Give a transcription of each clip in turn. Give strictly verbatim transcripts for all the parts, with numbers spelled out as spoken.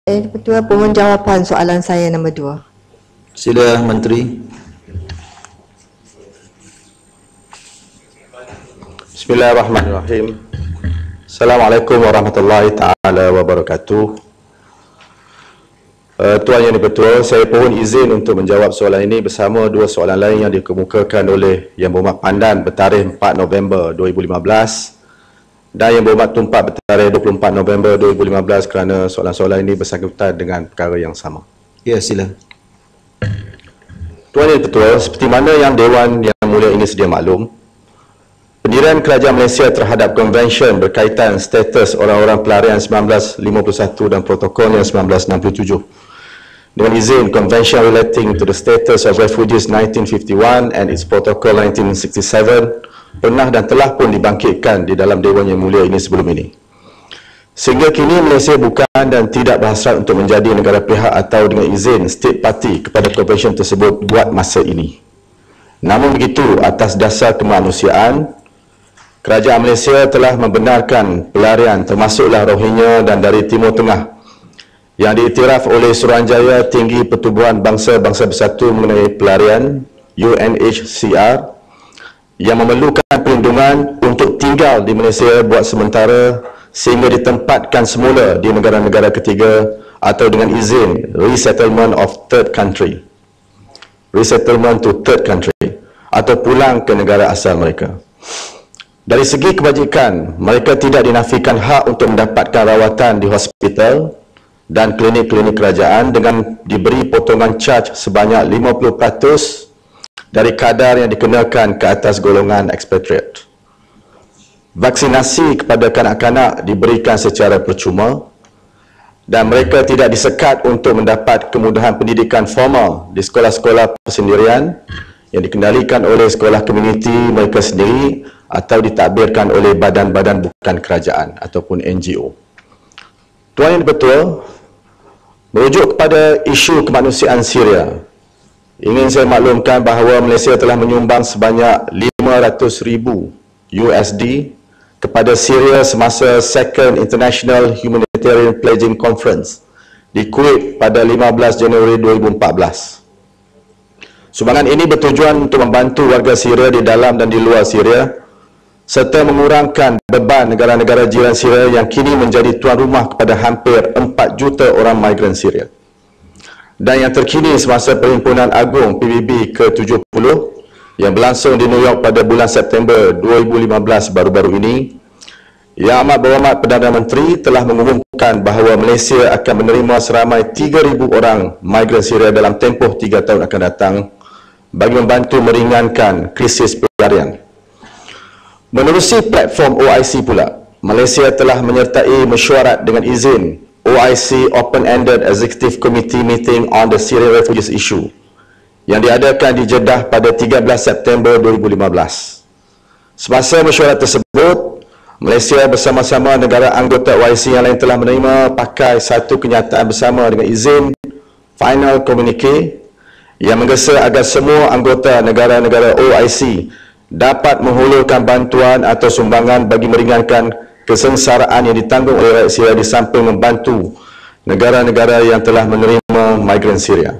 Eh, Ketua, mohon jawapan soalan saya nombor dua. Sila Menteri. Bismillahirrahmanirrahim. Assalamualaikum warahmatullahi taala wabarakatuh. Uh, Tuan Yang Dipertua, saya mohon izin untuk menjawab soalan ini bersama dua soalan lain yang dikemukakan oleh Yang Berhormat Pandan bertarikh empat November dua ribu lima belas dan Yang Berhormat Tumpat bertarikh dua puluh empat November dua ribu lima belas kerana soalan-soalan ini bersangkutan dengan perkara yang sama. Ya, sila. Tuan Yang Dipertua, seperti mana yang Dewan Yang Mulia ini sedia maklum, pendirian Kerajaan Malaysia terhadap konvensyen berkaitan status orang-orang pelarian seribu sembilan ratus lima puluh satu dan protokolnya seribu sembilan ratus enam puluh tujuh. Dengan izin, Convention Relating to the Status of Refugees nineteen fifty-one and its Protocol nineteen sixty-seven pernah dan telah pun dibangkitkan di dalam Dewan Yang Mulia ini sebelum ini. Sehingga kini Malaysia bukan dan tidak berhasrat untuk menjadi negara pihak atau dengan izin state party kepada konvensyen tersebut buat masa ini. Namun begitu, atas dasar kemanusiaan, Kerajaan Malaysia telah membenarkan pelarian termasuklah Rohingya dan dari Timur Tengah yang diiktiraf oleh Suruhanjaya Tinggi Pertubuhan Bangsa-Bangsa Bersatu mengenai pelarian U N H C R yang memerlukan perlindungan untuk tinggal di Malaysia buat sementara sehingga ditempatkan semula di negara-negara ketiga atau dengan izin resettlement of third country resettlement to third country atau pulang ke negara asal mereka. Dari segi kebajikan, mereka tidak dinafikan hak untuk mendapatkan rawatan di hospital dan klinik-klinik kerajaan dengan diberi potongan caj sebanyak lima puluh peratus dari kadar yang dikenakan ke atas golongan expatriate. Vaksinasi kepada kanak-kanak diberikan secara percuma dan mereka tidak disekat untuk mendapat kemudahan pendidikan formal di sekolah-sekolah persendirian yang dikendalikan oleh sekolah komuniti mereka sendiri atau ditadbirkan oleh badan-badan bukan kerajaan ataupun N G O. Tuan Yang Dipertua, merujuk kepada isu kemanusiaan Syria, ingin saya maklumkan bahawa Malaysia telah menyumbang sebanyak lima ratus ribu U S D kepada Syria semasa Second International Humanitarian Pledging Conference di Kuwait pada lima belas Januari dua ribu empat belas. Sumbangan ini bertujuan untuk membantu warga Syria di dalam dan di luar Syria serta mengurangkan beban negara-negara jiran Syria yang kini menjadi tuan rumah kepada hampir empat juta orang migran Syria. Dan yang terkini semasa Perhimpunan Agung P B B ke tujuh puluh yang berlangsung di New York pada bulan September dua ribu lima belas baru-baru ini, Yang Amat Berhormat Perdana Menteri telah mengumumkan bahawa Malaysia akan menerima seramai tiga ribu orang migran Syria dalam tempoh tiga tahun akan datang bagi membantu meringankan krisis pelarian. Menerusi platform O I C pula, Malaysia telah menyertai mesyuarat dengan izin O I C Open-Ended Executive Committee Meeting on the Syrian Refugees Issue yang diadakan di Jeddah pada tiga belas September dua ribu lima belas. Semasa mesyuarat tersebut, Malaysia bersama-sama negara anggota O I C yang lain telah menerima pakai satu kenyataan bersama dengan izin Final Communique yang menggesa agar semua anggota negara-negara O I C dapat menghulurkan bantuan atau sumbangan bagi meringankan kesengsaraan yang ditanggung oleh rakyat Syria di samping membantu negara-negara yang telah menerima migran Syria.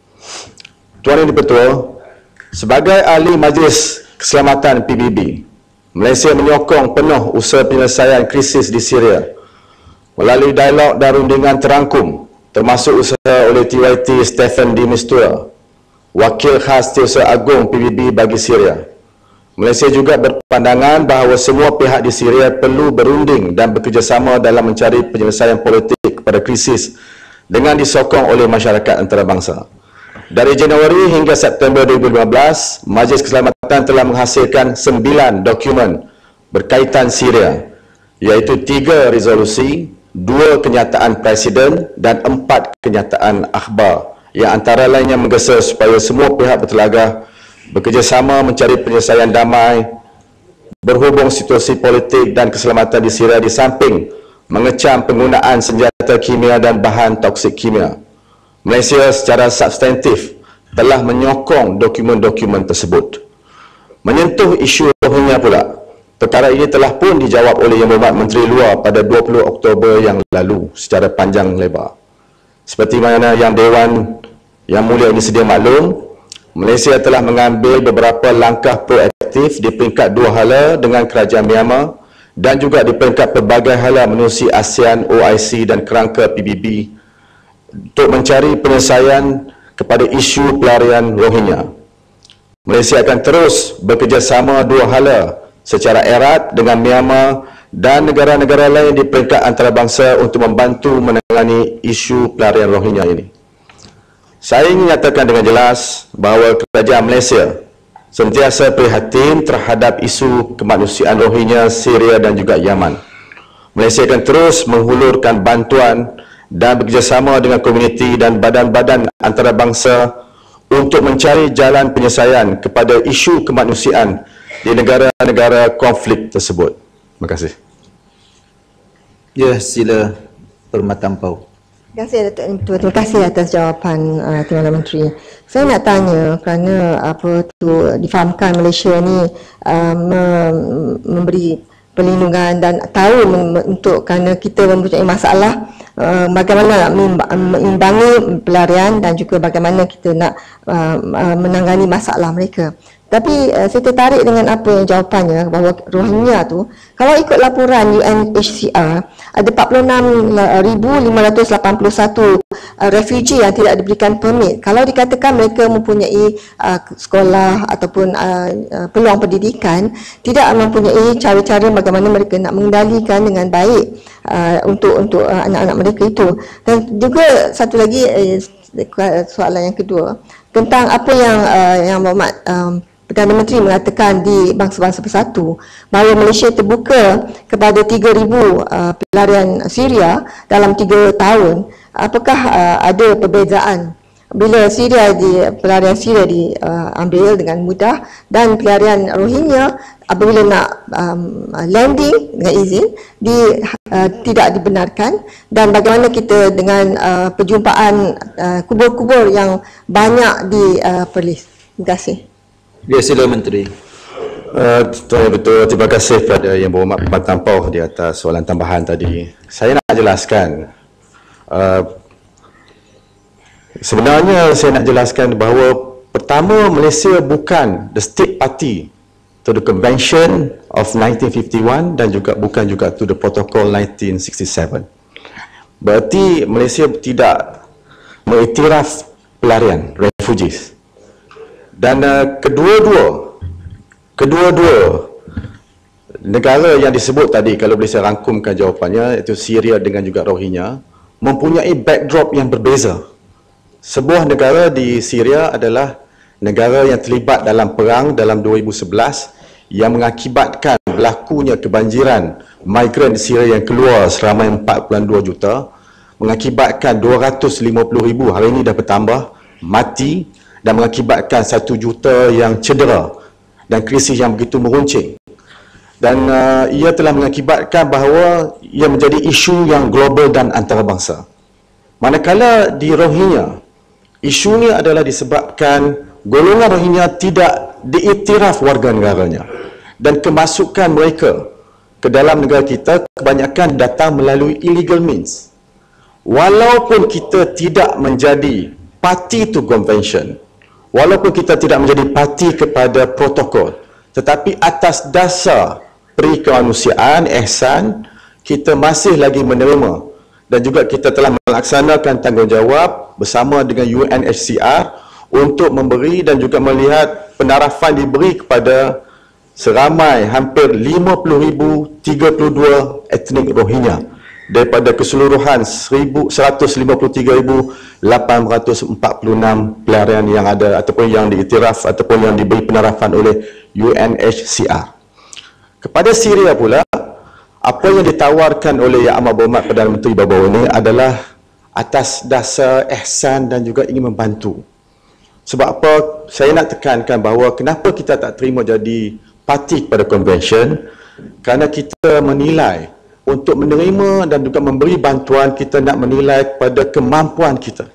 Tuan Yang Dipertua, sebagai ahli Majlis Keselamatan P B B, Malaysia menyokong penuh usaha penyelesaian krisis di Syria melalui dialog dan rundingan terangkum termasuk usaha oleh T Y T Stephen de Mistura, Wakil Khas Tiosa Agung P B B bagi Syria. Malaysia juga berpandangan bahawa semua pihak di Syria perlu berunding dan bekerjasama dalam mencari penyelesaian politik kepada krisis dengan disokong oleh masyarakat antarabangsa. Dari Januari hingga September dua ribu lima belas, Majlis Keselamatan telah menghasilkan sembilan dokumen berkaitan Syria, iaitu tiga resolusi, dua kenyataan Presiden dan empat kenyataan akhbar yang antara lainnya menggesa supaya semua pihak bertelagah bekerjasama mencari penyelesaian damai berhubung situasi politik dan keselamatan di Syria di samping mengecam penggunaan senjata kimia dan bahan toksik kimia. Malaysia secara substantif telah menyokong dokumen-dokumen tersebut. Menyentuh isu Rohingya pula, perkara ini telah pun dijawab oleh Yang Berhormat Menteri Luar pada dua puluh Oktober yang lalu secara panjang lebar. Seperti mana yang Dewan Yang Mulia ini sedia maklum, Malaysia telah mengambil beberapa langkah proaktif di peringkat dua hala dengan kerajaan Myanmar dan juga di peringkat pelbagai hala menerusi ASEAN, O I C dan kerangka P B B untuk mencari penyelesaian kepada isu pelarian Rohingya. Malaysia akan terus bekerjasama dua hala secara erat dengan Myanmar dan negara-negara lain di peringkat antarabangsa untuk membantu menangani isu pelarian Rohingya ini. Saya ingin nyatakan dengan jelas bahawa kerajaan Malaysia sentiasa prihatin terhadap isu kemanusiaan Rohingya, Syria dan juga Yaman. Malaysia akan terus menghulurkan bantuan dan bekerjasama dengan komuniti dan badan-badan antarabangsa untuk mencari jalan penyelesaian kepada isu kemanusiaan di negara-negara konflik tersebut. Terima kasih. Ya, sila Permata Ampau. Terima kasih Datuk Ketua. Terima kasih atas jawapan uh, Timbalan Menteri. Saya nak tanya kerana apa tu difahamkan Malaysia ni uh, mem- memberi perlindungan dan tahu untuk kerana kita mempunyai masalah uh, bagaimana nak mengimbangi pelarian dan juga bagaimana kita nak uh, uh, menangani masalah mereka. Tapi uh, saya tertarik dengan apa yang jawapannya bahawa Rohingya tu, kalau ikut laporan U N H C R, ada empat puluh enam ribu lima ratus lapan puluh satu uh, refugee yang tidak diberikan permit. Kalau dikatakan mereka mempunyai uh, sekolah ataupun uh, uh, peluang pendidikan, tidak mempunyai cara-cara bagaimana mereka nak mengendalikan dengan baik uh, untuk untuk uh, anak-anak mereka itu. Dan juga satu lagi uh, soalan yang kedua tentang apa yang uh, yang Muhammad um, Perdana Menteri mengatakan di Bangsa-Bangsa Bersatu bahawa Malaysia terbuka kepada tiga ribu uh, pelarian Syria dalam tiga tahun. Apakah uh, ada perbezaan bila Syria di pelarian Syria diambil uh, dengan mudah dan pelarian Rohingya apabila nak um, landing dengan izin di, uh, tidak dibenarkan, dan bagaimana kita dengan uh, perjumpaan uh, kubur-kubur yang banyak di uh, Perlis. Terima kasih. Ya, sila Menteri. Uh, betul, terima kasih kepada Yang Berhormat Permata Ampau di atas soalan tambahan tadi. Saya nak jelaskan, uh, sebenarnya saya nak jelaskan bahawa pertama, Malaysia bukan the state party to the Convention of nineteen fifty-one dan juga bukan juga to the Protocol nineteen sixty-seven. Berarti Malaysia tidak mengiktiraf pelarian, refugees. Dan uh, kedua-dua kedua-dua negara yang disebut tadi, kalau boleh saya rangkumkan jawapannya, iaitu Syria dengan juga Rohingya, mempunyai backdrop yang berbeza. Sebuah negara di Syria adalah negara yang terlibat dalam perang dalam dua ribu sebelas yang mengakibatkan berlakunya kebanjiran migran di Syria yang keluar seramai empat puluh dua juta, mengakibatkan dua ratus lima puluh ribu, hari ini dah bertambah, mati, dan mengakibatkan satu juta yang cedera dan krisis yang begitu meruncing. Dan uh, ia telah mengakibatkan bahawa ia menjadi isu yang global dan antarabangsa. Manakala di Rohingya, isunya adalah disebabkan golongan Rohingya tidak diiktiraf warga negaranya dan kemasukan mereka ke dalam negara kita kebanyakan datang melalui illegal means. Walaupun kita tidak menjadi party to convention, walaupun kita tidak menjadi parti kepada protokol, tetapi atas dasar peri kemanusiaan, ihsan, kita masih lagi menerima dan juga kita telah melaksanakan tanggungjawab bersama dengan U N H C R untuk memberi dan juga melihat penarafan diberi kepada seramai hampir lima puluh ribu tiga puluh dua etnik Rohingya daripada keseluruhan seratus lima puluh tiga ribu lapan ratus empat puluh enam pelarian yang ada ataupun yang diiktiraf ataupun yang diberi penarafan oleh U N H C R. Kepada Syria pula, apa yang ditawarkan oleh Yang Amat Berhormat Perdana Menteri baru-baru ini adalah atas dasar ihsan dan juga ingin membantu. Sebab apa saya nak tekankan bahawa kenapa kita tak terima jadi parti kepada convention, kerana kita menilai untuk menerima dan juga memberi bantuan, kita nak menilai kepada kemampuan kita.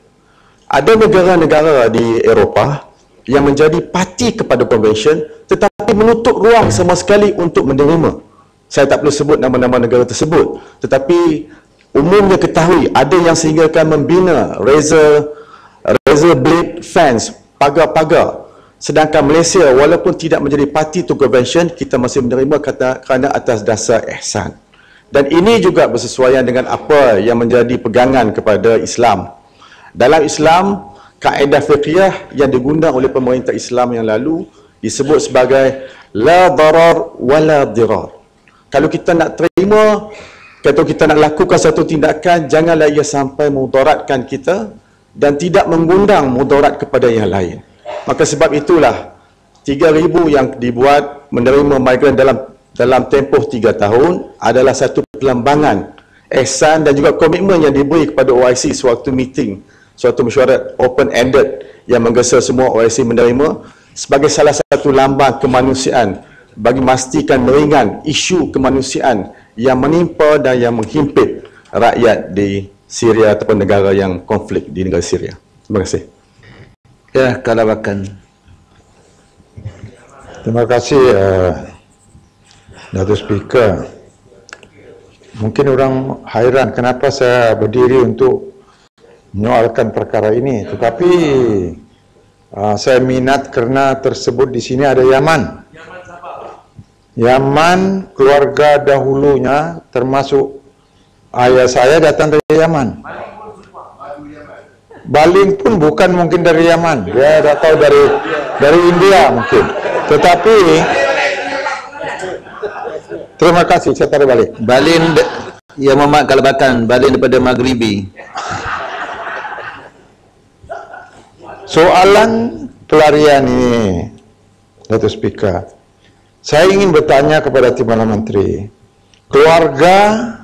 Ada negara-negara di Eropah yang menjadi parti kepada convention tetapi menutup ruang sama sekali untuk menerima. Saya tak perlu sebut nama-nama negara tersebut, tetapi umumnya ketahui ada yang sehinggakan membina razor razor blade fence, pagar-pagar. Sedangkan Malaysia walaupun tidak menjadi party to convention, kita masih menerima kata, kerana atas dasar ihsan. Dan ini juga bersesuaian dengan apa yang menjadi pegangan kepada Islam. Dalam Islam, kaedah fiqhiyah yang digunakan oleh pemerintah Islam yang lalu disebut sebagai la darar wala dirar. Kalau kita nak terima, kalau kita nak lakukan satu tindakan, janganlah ia sampai mudaratkan kita dan tidak mengundang mudarat kepada yang lain. Maka sebab itulah tiga ribu yang dibuat menerima migran dalam dalam tempoh tiga tahun adalah satu pelambangan ihsan dan juga komitmen yang diberi kepada O I C sewaktu meeting, suatu mesyuarat open-ended yang menggesa semua O I C menerima sebagai salah satu lambang kemanusiaan bagi memastikan meringan isu kemanusiaan yang menimpa dan yang menghimpit rakyat di Syria ataupun negara yang konflik di negara Syria. Terima kasih. Ya, Kalabakan. Terima kasih uh, Datuk Speaker. Mungkin orang hairan kenapa saya berdiri untuk menyoalkan perkara ini, tetapi uh, saya minat kerana tersebut di sini ada Yaman. Yaman, keluarga dahulunya termasuk ayah saya datang dari Yaman. Baling pun bukan mungkin dari Yaman, dia dah tahu dari dari India mungkin. Tetapi terima kasih, saya tarik balik. Balin, ya Muhammad Kalabakan, Balin daripada Maghribi. Soalan pelarian ini, Datuk Speaker, saya ingin bertanya kepada Timbalan Menteri. Keluarga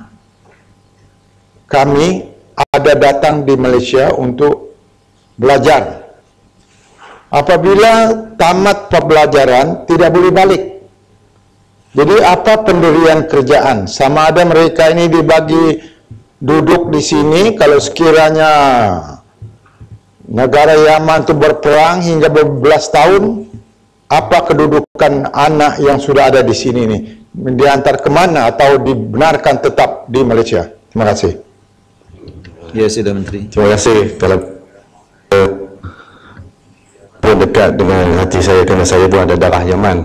kami ada datang di Malaysia untuk belajar. Apabila tamat pembelajaran, tidak boleh balik. Jadi apa pendirian kerjaan? Sama ada mereka ini dibagi duduk di sini, kalau sekiranya negara Yaman itu berperang hingga berbelas tahun, apa kedudukan anak yang sudah ada di sini ini? Diantar kemana atau dibenarkan tetap di Malaysia? Terima kasih. Ya, Sila Menteri. Terima kasih. Kalau uh, pun dekat dengan hati saya kerana saya pun ada darah Yaman.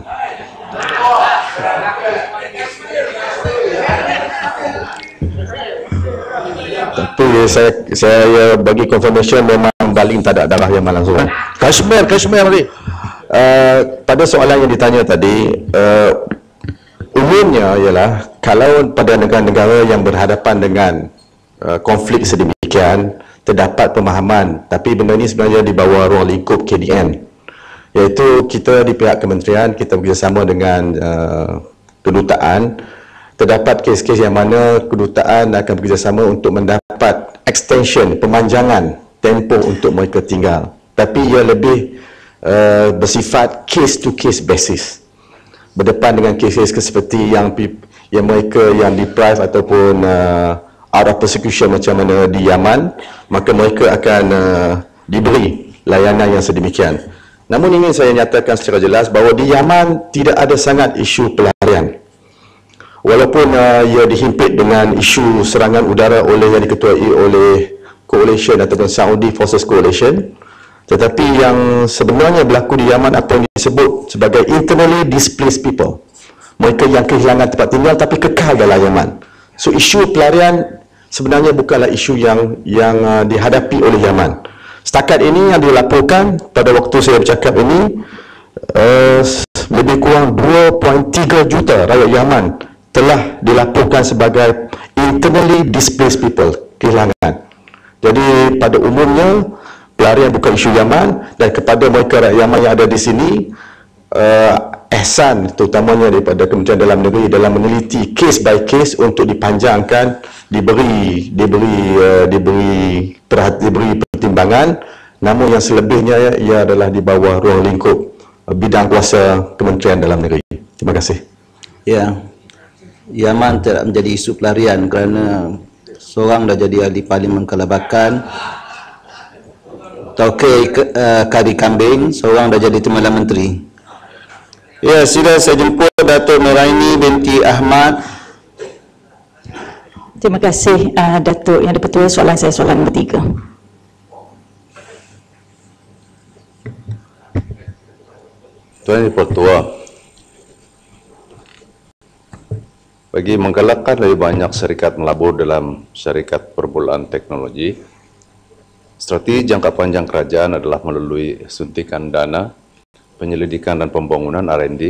Tapi saya saya bagi confirmation memang Baling tak ada darah Yaman langsung. Kashmir, Kashmir Menteri. Uh, pada soalan yang ditanya tadi, uh, umumnya ialah kalau pada negara-negara yang berhadapan dengan uh, konflik sedemikian, terdapat pemahaman, tapi benda ini sebenarnya di bawah ruang lingkup K D N, iaitu kita di pihak kementerian, kita bekerjasama dengan uh, kedutaan. Terdapat kes-kes yang mana kedutaan akan bekerjasama untuk mendapat extension, pemanjangan tempoh untuk mereka tinggal, tapi ia lebih uh, bersifat case to case basis, berdepan dengan kes-kes seperti yang yang mereka yang deprive ataupun uh, out of persecution macam mana di Yaman, maka mereka akan uh, diberi layanan yang sedemikian. Namun ingin saya nyatakan secara jelas bahawa di Yaman tidak ada sangat isu pelarian. Walaupun uh, ia dihimpit dengan isu serangan udara oleh yang diketuai oleh Coalition ataupun Saudi Forces Coalition, tetapi yang sebenarnya berlaku di Yaman apa yang disebut sebagai internally displaced people, mereka yang kehilangan tempat tinggal tapi kekal dalam Yaman. So isu pelarian sebenarnya bukanlah isu yang yang uh, dihadapi oleh Yaman. Setakat ini yang dilaporkan pada waktu saya bercakap ini, uh, lebih kurang dua perpuluhan tiga juta rakyat Yaman telah dilaporkan sebagai internally displaced people, kehilangan. Jadi pada umumnya pelarian bukan isu Yaman, dan kepada mereka rakyat Yaman yang ada di sini, uh, ihsan terutamanya daripada Kementerian Dalam Negeri dalam meneliti case by case untuk dipanjangkan, diberi diberi uh, diberi perhati, diberi pertimbangan. Namun yang selebihnya ia adalah di bawah ruang lingkup uh, bidang kuasa Kementerian Dalam Negeri. Terima kasih. Ya, Yaman tidak menjadi isu pelarian kerana seorang dah jadi ahli Parlimen Kalabakan, Tauke uh, Kari Kambing, seorang dah jadi Timbalan Menteri. Ya, sila saya jemput Datuk Nuraini binti Ahmad. Terima kasih uh, Datuk Yang Dipertua. Soalan saya soalan nombor tiga. Tuan Yang Dipertua, bagi menggalakkan lebih banyak syarikat melabur dalam syarikat permulaan teknologi, strategi jangka panjang kerajaan adalah melalui suntikan dana, penyelidikan dan pembangunan R and D,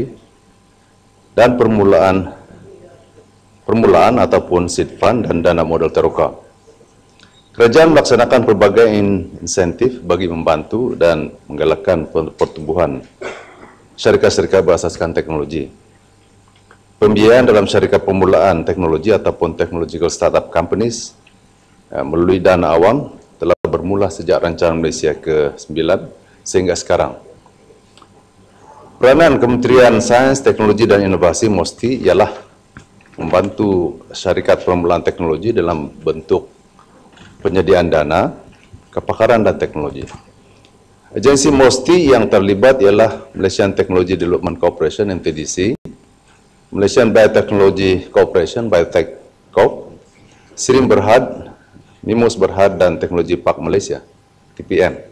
dan permulaan permulaan ataupun seed fund dan dana modal teroka. Kerajaan melaksanakan pelbagai insentif bagi membantu dan menggalakkan pertumbuhan syarikat-syarikat berasaskan teknologi. Pembiayaan dalam syarikat permulaan teknologi ataupun technological startup companies melalui dana awam telah bermula sejak rancangan Malaysia ke sembilan sehingga sekarang. Peranan Kementerian Sains, Teknologi dan Inovasi mesti ialah membantu syarikat permulaan teknologi dalam bentuk penyediaan dana, kepakaran dan teknologi. Agensi MOSTI yang terlibat ialah Malaysian Technology Development Corporation M T D C, Malaysian Biotechnology Corporation Biotech Corp, Sirim Berhad, Mimus Berhad dan Teknologi Park Malaysia T P M.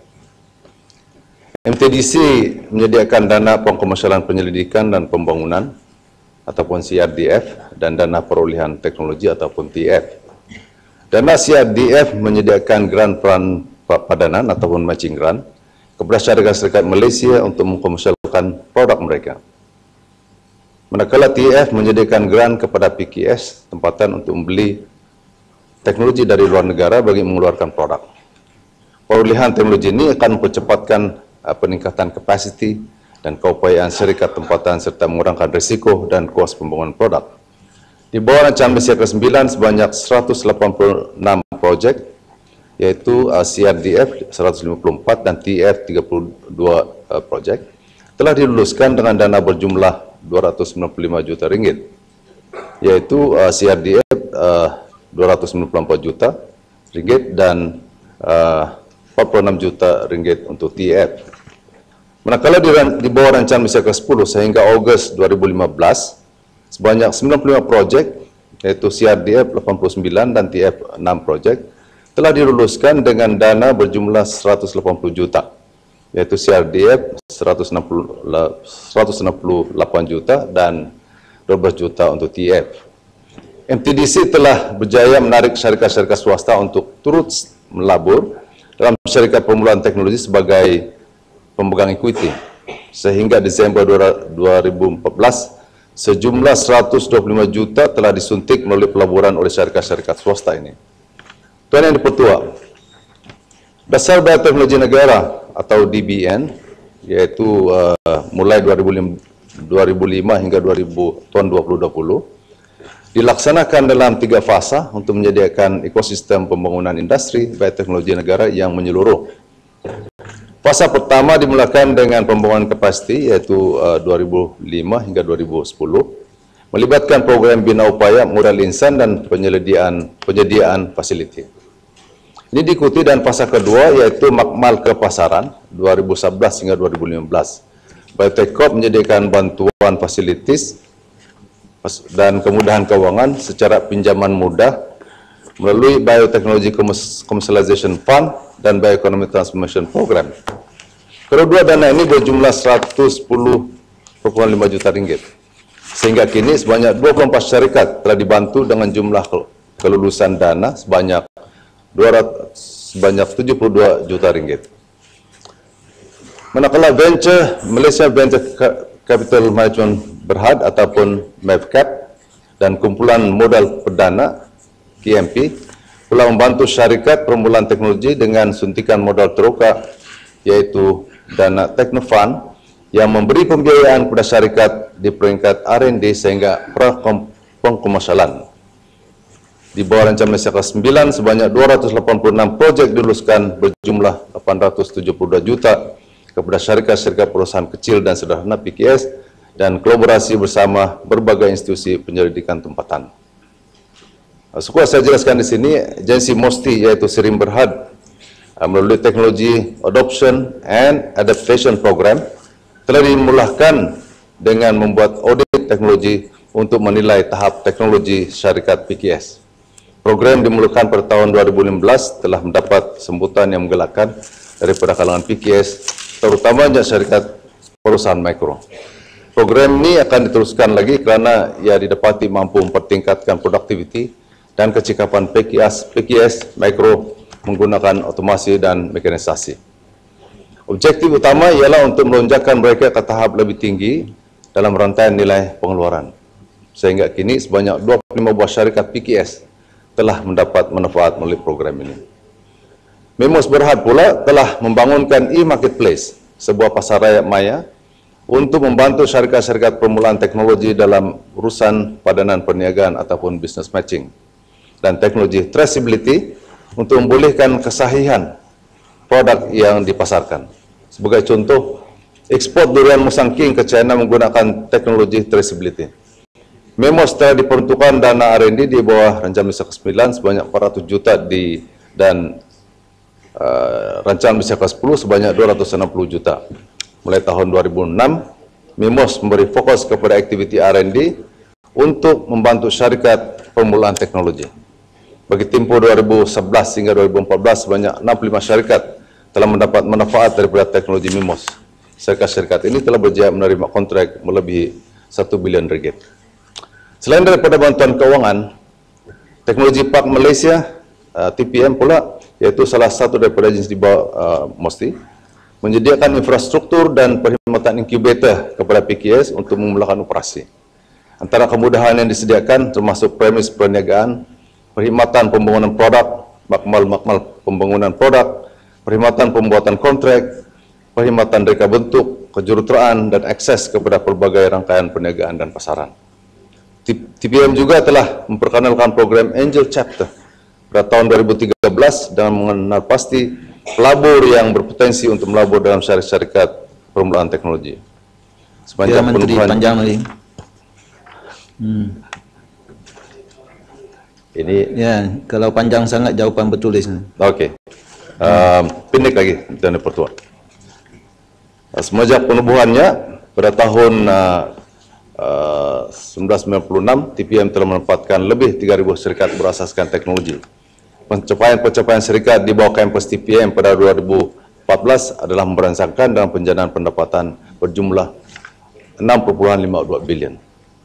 M T D C menyediakan dana pengkomersialan penyelidikan dan pembangunan ataupun C R D F dan dana perolehan teknologi ataupun T F. Dana C R D F menyediakan grant peran padanan ataupun matching grant kepada syarikat-syarikat Malaysia untuk mengkomersialkan produk mereka. Manakala T F menyediakan grant kepada P K S tempatan untuk membeli teknologi dari luar negara bagi mengeluarkan produk. Perolehan teknologi ini akan mempercepatkan uh, peningkatan kapasiti dan keupayaan syarikat tempatan serta mengurangkan risiko dan kos pembangunan produk. Di bawah rancangan Malaysia ke sembilan sebanyak seratus lapan puluh enam projek iaitu uh, C R D F seratus lima puluh empat dan T F tiga puluh dua uh, projek telah diluluskan dengan dana berjumlah dua ratus sembilan puluh lima juta ringgit, yaitu uh, C R D F uh, dua ratus sembilan puluh empat juta ringgit dan uh, empat puluh enam juta ringgit untuk T F. Manakala di, di bawah rancangan Malaysia ke sepuluh sehingga Ogos dua ribu lima belas sebanyak sembilan puluh lima projek yaitu C R D F lapan puluh sembilan dan T F enam projek telah diluluskan dengan dana berjumlah seratus lapan puluh juta, yaitu C R D F seratus enam puluh delapan juta dan dua belas juta untuk T F. M T D C telah berjaya menarik syarikat-syarikat swasta untuk turut melabur dalam syarikat permulaan teknologi sebagai pemegang ekuiti. Sehingga Desember dua ribu empat belas, sejumlah seratus dua puluh lima juta telah disuntik melalui pelaburan oleh syarikat-syarikat swasta ini. Tuan Yang Dipertua, Dasar Bioteknologi Negara atau D B N, yaitu uh, mulai dua ribu lima hingga dua ribu, tahun dua ribu dua puluh, dilaksanakan dalam tiga fasa untuk menyediakan ekosistem pembangunan industri bioteknologi negara yang menyeluruh. Fasa pertama dimulakan dengan pembangunan kapasiti yaitu uh, dua ribu lima hingga dua ribu sepuluh, melibatkan program bina upaya modal insan dan penyediaan penyediaan fasiliti. Ini diikuti dan fasa kedua yaitu makmal kepasaran dua ribu sebelas hingga dua ribu lima belas. Biotech Corp menyediakan bantuan fasilitis dan kemudahan keuangan secara pinjaman mudah melalui Biotechnology Commercialization Fund dan Bioeconomy Transformation Program. Kedua dana ini berjumlah seratus sepuluh koma lima juta ringgit. Sehingga kini sebanyak dua puluh empat syarikat telah dibantu dengan jumlah kelulusan dana sebanyak dua ratus, sebanyak tujuh puluh dua juta ringgit. Manakala venture Malaysia Venture Capital Management Berhad ataupun M A V C A P dan kumpulan modal perdana K M P telah membantu syarikat permulaan teknologi dengan suntikan modal teroka yaitu dana Teknofund yang memberi pembiayaan kepada syarikat di peringkat R and D sehingga pra-pengkomersialan. Di bawah rancangan Malaysia ke sembilan sebanyak dua ratus lapan puluh enam projek diluluskan berjumlah lapan ratus tujuh puluh dua juta kepada syarikat-syarikat perusahaan kecil dan sederhana P K S dan kolaborasi bersama berbagai institusi penyelidikan tempatan. Sekurang saya jelaskan di sini, agensi MOSTI yaitu Sirim Berhad melalui teknologi Adoption and Adaptation Program telah dimulahkan dengan membuat audit teknologi untuk menilai tahap teknologi syarikat P K S. Program dimulakan pada tahun dua ribu lima belas telah mendapat sambutan yang menggelakkan daripada kalangan P K S, terutamanya syarikat perusahaan mikro. Program ini akan diteruskan lagi kerana ia didapati mampu mempertingkatkan produktiviti dan kecikapan P K S, P K S mikro menggunakan otomasi dan mekanisasi. Objektif utama ialah untuk melonjakkan mereka ke tahap lebih tinggi dalam rantaian nilai pengeluaran. Sehingga kini sebanyak dua puluh lima buah syarikat P K S telah mendapat manfaat melalui program ini. Memos Berhad pula telah membangunkan e-marketplace, sebuah pasar raya maya untuk membantu syarikat-syarikat permulaan teknologi dalam urusan padanan perniagaan ataupun business matching dan teknologi traceability untuk membolehkan kesahihan produk yang dipasarkan. Sebagai contoh, ekspor durian Musang King ke China menggunakan teknologi traceability. Memos telah diperuntukkan dana R and D di bawah Rancangan Malaysia ke sembilan sebanyak empat ratus juta di dan uh, Rancangan Malaysia ke sepuluh sebanyak dua ratus enam puluh juta. Mulai tahun dua ribu enam, Memos memberi fokus kepada aktiviti R and D untuk membantu syarikat permulaan teknologi. Bagi tempoh dua ribu sebelas hingga dua ribu empat belas, sebanyak enam puluh lima syarikat telah mendapat manfaat daripada teknologi Memos. Syarikat-syarikat ini telah berjaya menerima kontrak melebihi satu bilion ringgit. Selain daripada bantuan keuangan, teknologi Park Malaysia, uh, T P M pula, iaitu salah satu daripada agensi di bawah uh, M O S T I, menyediakan infrastruktur dan perkhidmatan inkubator kepada P K S untuk memulakan operasi. Antara kemudahan yang disediakan termasuk premis perniagaan, perkhidmatan pembangunan produk, makmal-makmal pembangunan produk, perkhidmatan pembuatan kontrak, perkhidmatan reka bentuk, kejuruteraan dan akses kepada pelbagai rangkaian perniagaan dan pasaran. T P M juga telah memperkenalkan program Angel Chapter pada tahun dua ribu tiga belas dengan mengenal pasti pelabur yang berpotensi untuk melabur dalam syarikat permulaan teknologi. Sepanjang ya, Menteri panjang lagi. Hmm. Ini ya, kalau panjang sangat jawapan bertulis. Okey. Okay. Uh, pendek lagi Tuan Pertua. Semenjak penubuhannya pada tahun uh, Uh, seribu sembilan ratus sembilan puluh enam, T P M telah menempatkan lebih tiga ribu syarikat berasaskan teknologi. Pencapaian-pencapaian syarikat di bawah kampus T P M pada dua ribu empat belas adalah merangsangkan dalam penjanaan pendapatan berjumlah enam perpuluhan lima dua bilion.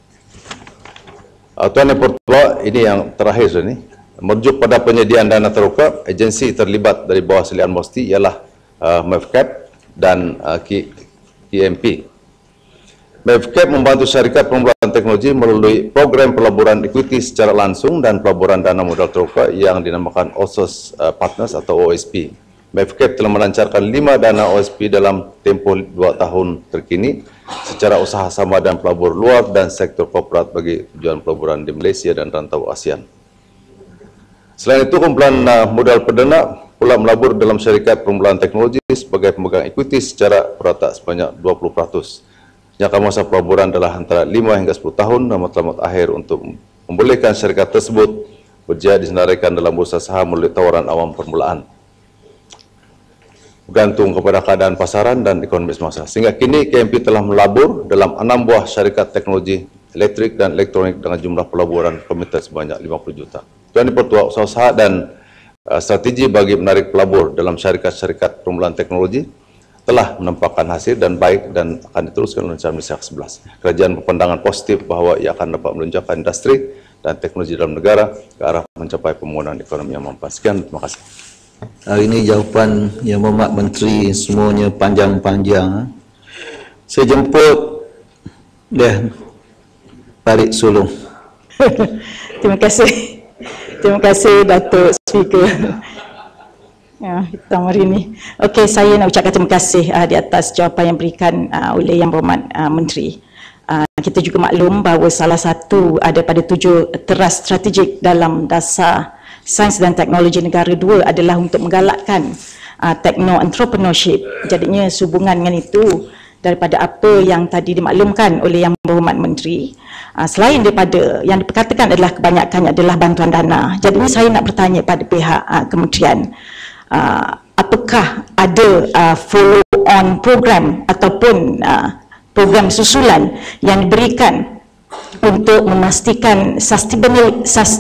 Uh, Tuan Yang Pertua, ini yang terakhir ini. Merujuk pada penyediaan dana terbuka, agensi terlibat dari bawah selian M O S T I ialah uh, M F C A P dan uh, K M P. M F C A P membantu syarikat permulaan teknologi melalui program pelaburan equity secara langsung dan pelaburan dana modal terbuka yang dinamakan O S O S uh, Partners atau O S P. M F C A P telah melancarkan lima dana O S P dalam tempoh dua tahun terkini secara usaha sama dan pelabur luar dan sektor korporat bagi tujuan pelaburan di Malaysia dan rantau ASEAN. Selain itu, kumpulan uh, modal perdana pula melabur dalam syarikat permulaan teknologi sebagai pemegang equity secara peratak sebanyak dua puluh peratus. Jangka masa pelaburan adalah antara lima hingga sepuluh tahun dan matlamat akhir untuk membolehkan syarikat tersebut berjaya disenaraikan dalam bursa saham melalui tawaran awam permulaan. Bergantung kepada keadaan pasaran dan ekonomi semasa. Sehingga kini K M P telah melabur dalam enam buah syarikat teknologi elektrik dan elektronik dengan jumlah pelaburan komited sebanyak lima puluh juta. Tuan Pertua, usaha dan uh, strategi bagi menarik pelabur dalam syarikat-syarikat permulaan teknologi telah menampakkan hasil dan baik dan akan diteruskan oleh Rancangan Malaysia ke sebelas. Kerajaan berpandangan positif bahawa ia akan dapat melonjakkan industri dan teknologi dalam negara ke arah mencapai pembangunan ekonomi yang mampan. Sekian, terima kasih. Hari ini jawapan Yang Berhormat Menteri semuanya panjang-panjang. Saya jemput dia balik sulung. Terima kasih. Terima kasih Datuk Speaker. Ya, Tuan Marini. Okey, saya nak ucapkan terima kasih uh, di atas jawapan yang diberikan uh, oleh Yang Berhormat uh, Menteri. Uh, kita juga maklum bahawa salah satu uh, daripada tujuh teras strategik dalam dasar sains dan teknologi negara dua adalah untuk menggalakkan uh, techno-entrepreneurship. Jadinya sehubungan dengan itu, daripada apa yang tadi dimaklumkan oleh Yang Berhormat Menteri, uh, selain daripada yang diperkatakan adalah kebanyakannya adalah bantuan dana. Jadinya saya nak bertanya pada pihak uh, kementerian, Uh, apakah ada uh, follow on program ataupun uh, program susulan yang diberikan untuk memastikan sustainability,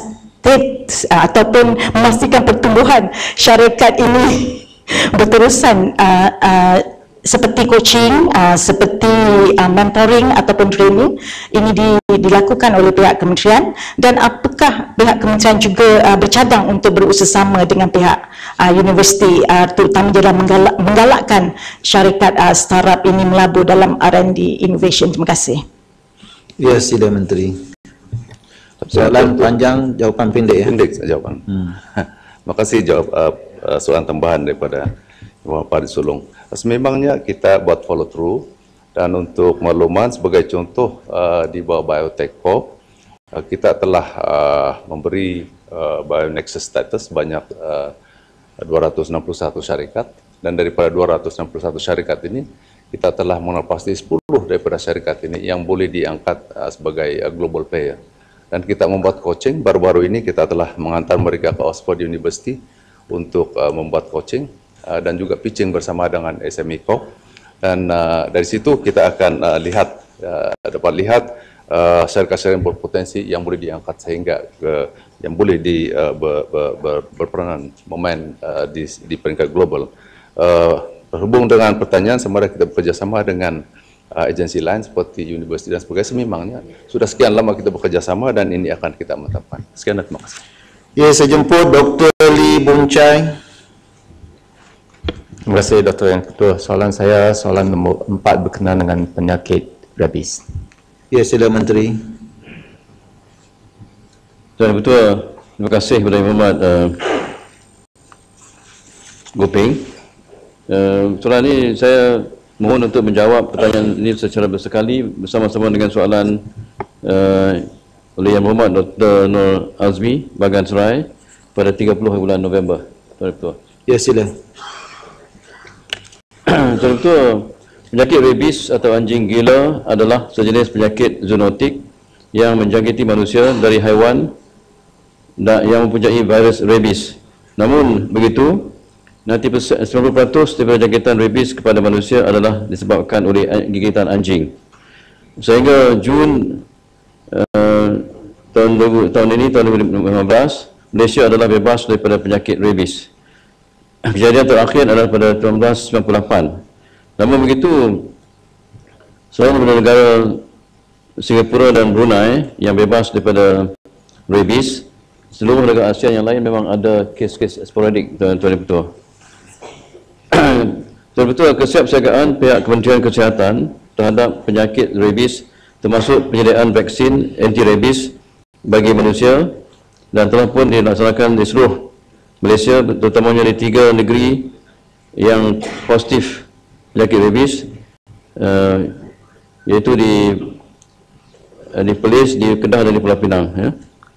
facilitate uh, ataupun memastikan pertumbuhan syarikat ini berterusan uh, uh, seperti coaching, uh, seperti uh, mentoring ataupun training ini di, dilakukan oleh pihak kementerian, dan apakah pihak kementerian juga uh, bercadang untuk berusaha dengan pihak uh, universiti uh, terutama dalam menggalak, menggalakkan syarikat uh, startup ini melabur dalam R and D innovation. Terima kasih. Ya, sila Menteri. Soalan panjang, jawapan pendek ya. Pendek jawapan. Hmm. Terima kasih jawab uh, uh, soalan tambahan daripada Bapak Disulung. Sememangnya kita buat follow through, dan untuk makluman sebagai contoh uh, di bawah Biotech Corp uh, kita telah uh, memberi uh, BioNexus status banyak uh, dua ratus enam puluh satu syarikat, dan daripada dua ratus enam puluh satu syarikat ini kita telah mengenal sepuluh daripada syarikat ini yang boleh diangkat uh, sebagai uh, global player. Dan kita membuat coaching, baru-baru ini kita telah mengantar mereka ke Oxford University untuk uh, membuat coaching Uh, dan juga pitching bersama dengan S M E Corp, dan uh, dari situ kita akan uh, lihat uh, dapat lihat uh, syarikat-syarikat yang berpotensi yang boleh diangkat sehingga ke, yang boleh di uh, ber, ber, ber, berperanan memain uh, di, di peringkat global. Uh, berhubung dengan pertanyaan, sama ada kita bekerjasama dengan uh, agensi lain seperti universiti dan sebagainya. Sememangnya sudah sekian lama kita bekerjasama dan ini akan kita mantapkan. Sekian dan terima kasih. Ya, saya jemput Doktor Lee Boon Chye. Terima kasih Doktor Yang Ketua. Soalan saya, soalan nombor empat berkenaan dengan penyakit rabies. Ya, sila Menteri. Tuan Ketua, terima kasih kepada Yang Berhormat uh, Gopeng. Uh, soalan ini saya mohon untuk menjawab pertanyaan ini secara bersekali bersama-sama dengan soalan uh, oleh Yang Berhormat Doktor Nur Azmi Bagan Serai pada tiga puluh bulan November. Tuan Ketua. Ya, sila. Tuan Ketua, penyakit rabies atau anjing gila adalah sejenis penyakit zoonotik yang menjangkiti manusia dari haiwan dan yang mempunyai virus rabies. Namun begitu, sembilan puluh peratus daripada jangkitan rabies kepada manusia adalah disebabkan oleh gigitan anjing. Sehingga Jun uh, tahun, tahun ini, tahun dua ribu lima belas, Malaysia adalah bebas daripada penyakit rabies. Kejadian terakhir adalah pada seribu sembilan ratus sembilan puluh lapan. Namun begitu, selain daripada negara Singapura dan Brunei yang bebas daripada rabies, seluruh negara Asia yang lain memang ada kes-kes sporadik, Tuan Ketua. Tuan Ketua, kesiapsiagaan pihak Kementerian Kesihatan terhadap penyakit rabies termasuk penyediaan vaksin anti-rabies bagi manusia dan telah pun dilaksanakan di seluruh Malaysia, terutamanya di tiga negeri yang positif penyakit rabies, uh, iaitu di uh, di Perlis, di Kedah dan di Pulau Pinang. Ya.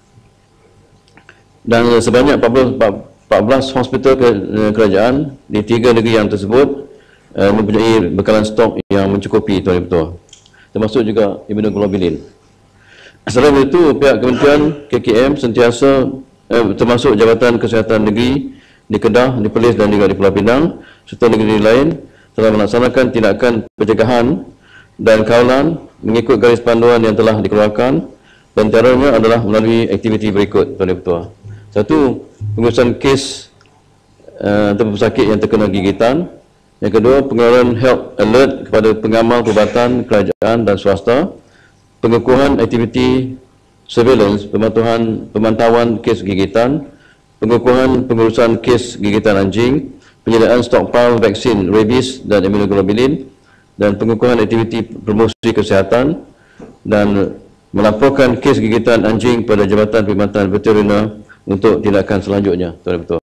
Dan sebanyak empat belas hospital ke, uh, kerajaan di tiga negeri yang tersebut uh, mempunyai bekalan stok yang mencukupi, Tuan Ketua, termasuk juga immunoglobulin. Selain itu, pihak Kementerian K K M sentiasa Eh, termasuk Jabatan Kesihatan Negeri di Kedah, di Perlis dan juga di Pulau Pinang serta negeri lain telah melaksanakan tindakan pencegahan dan kawalan mengikut garis panduan yang telah dikeluarkan, dan antaranya adalah melalui aktiviti berikut, Tuan Ketua. Satu, pengurusan kes uh, atau pesakit yang terkena gigitan. Yang kedua, pengeluaran health alert kepada pengamal perubatan kerajaan dan swasta, pengukuhan aktiviti surveillance, pemantauan, pemantauan kes gigitan, pengukuhan pengurusan kes gigitan anjing, penyediaan stockpile vaksin rabies dan immunoglobulin, dan pengukuhan aktiviti promosi kesihatan, dan melaporkan kes gigitan anjing pada Jabatan Perkhidmatan Veteriner untuk tindakan selanjutnya, Tuan Ketua.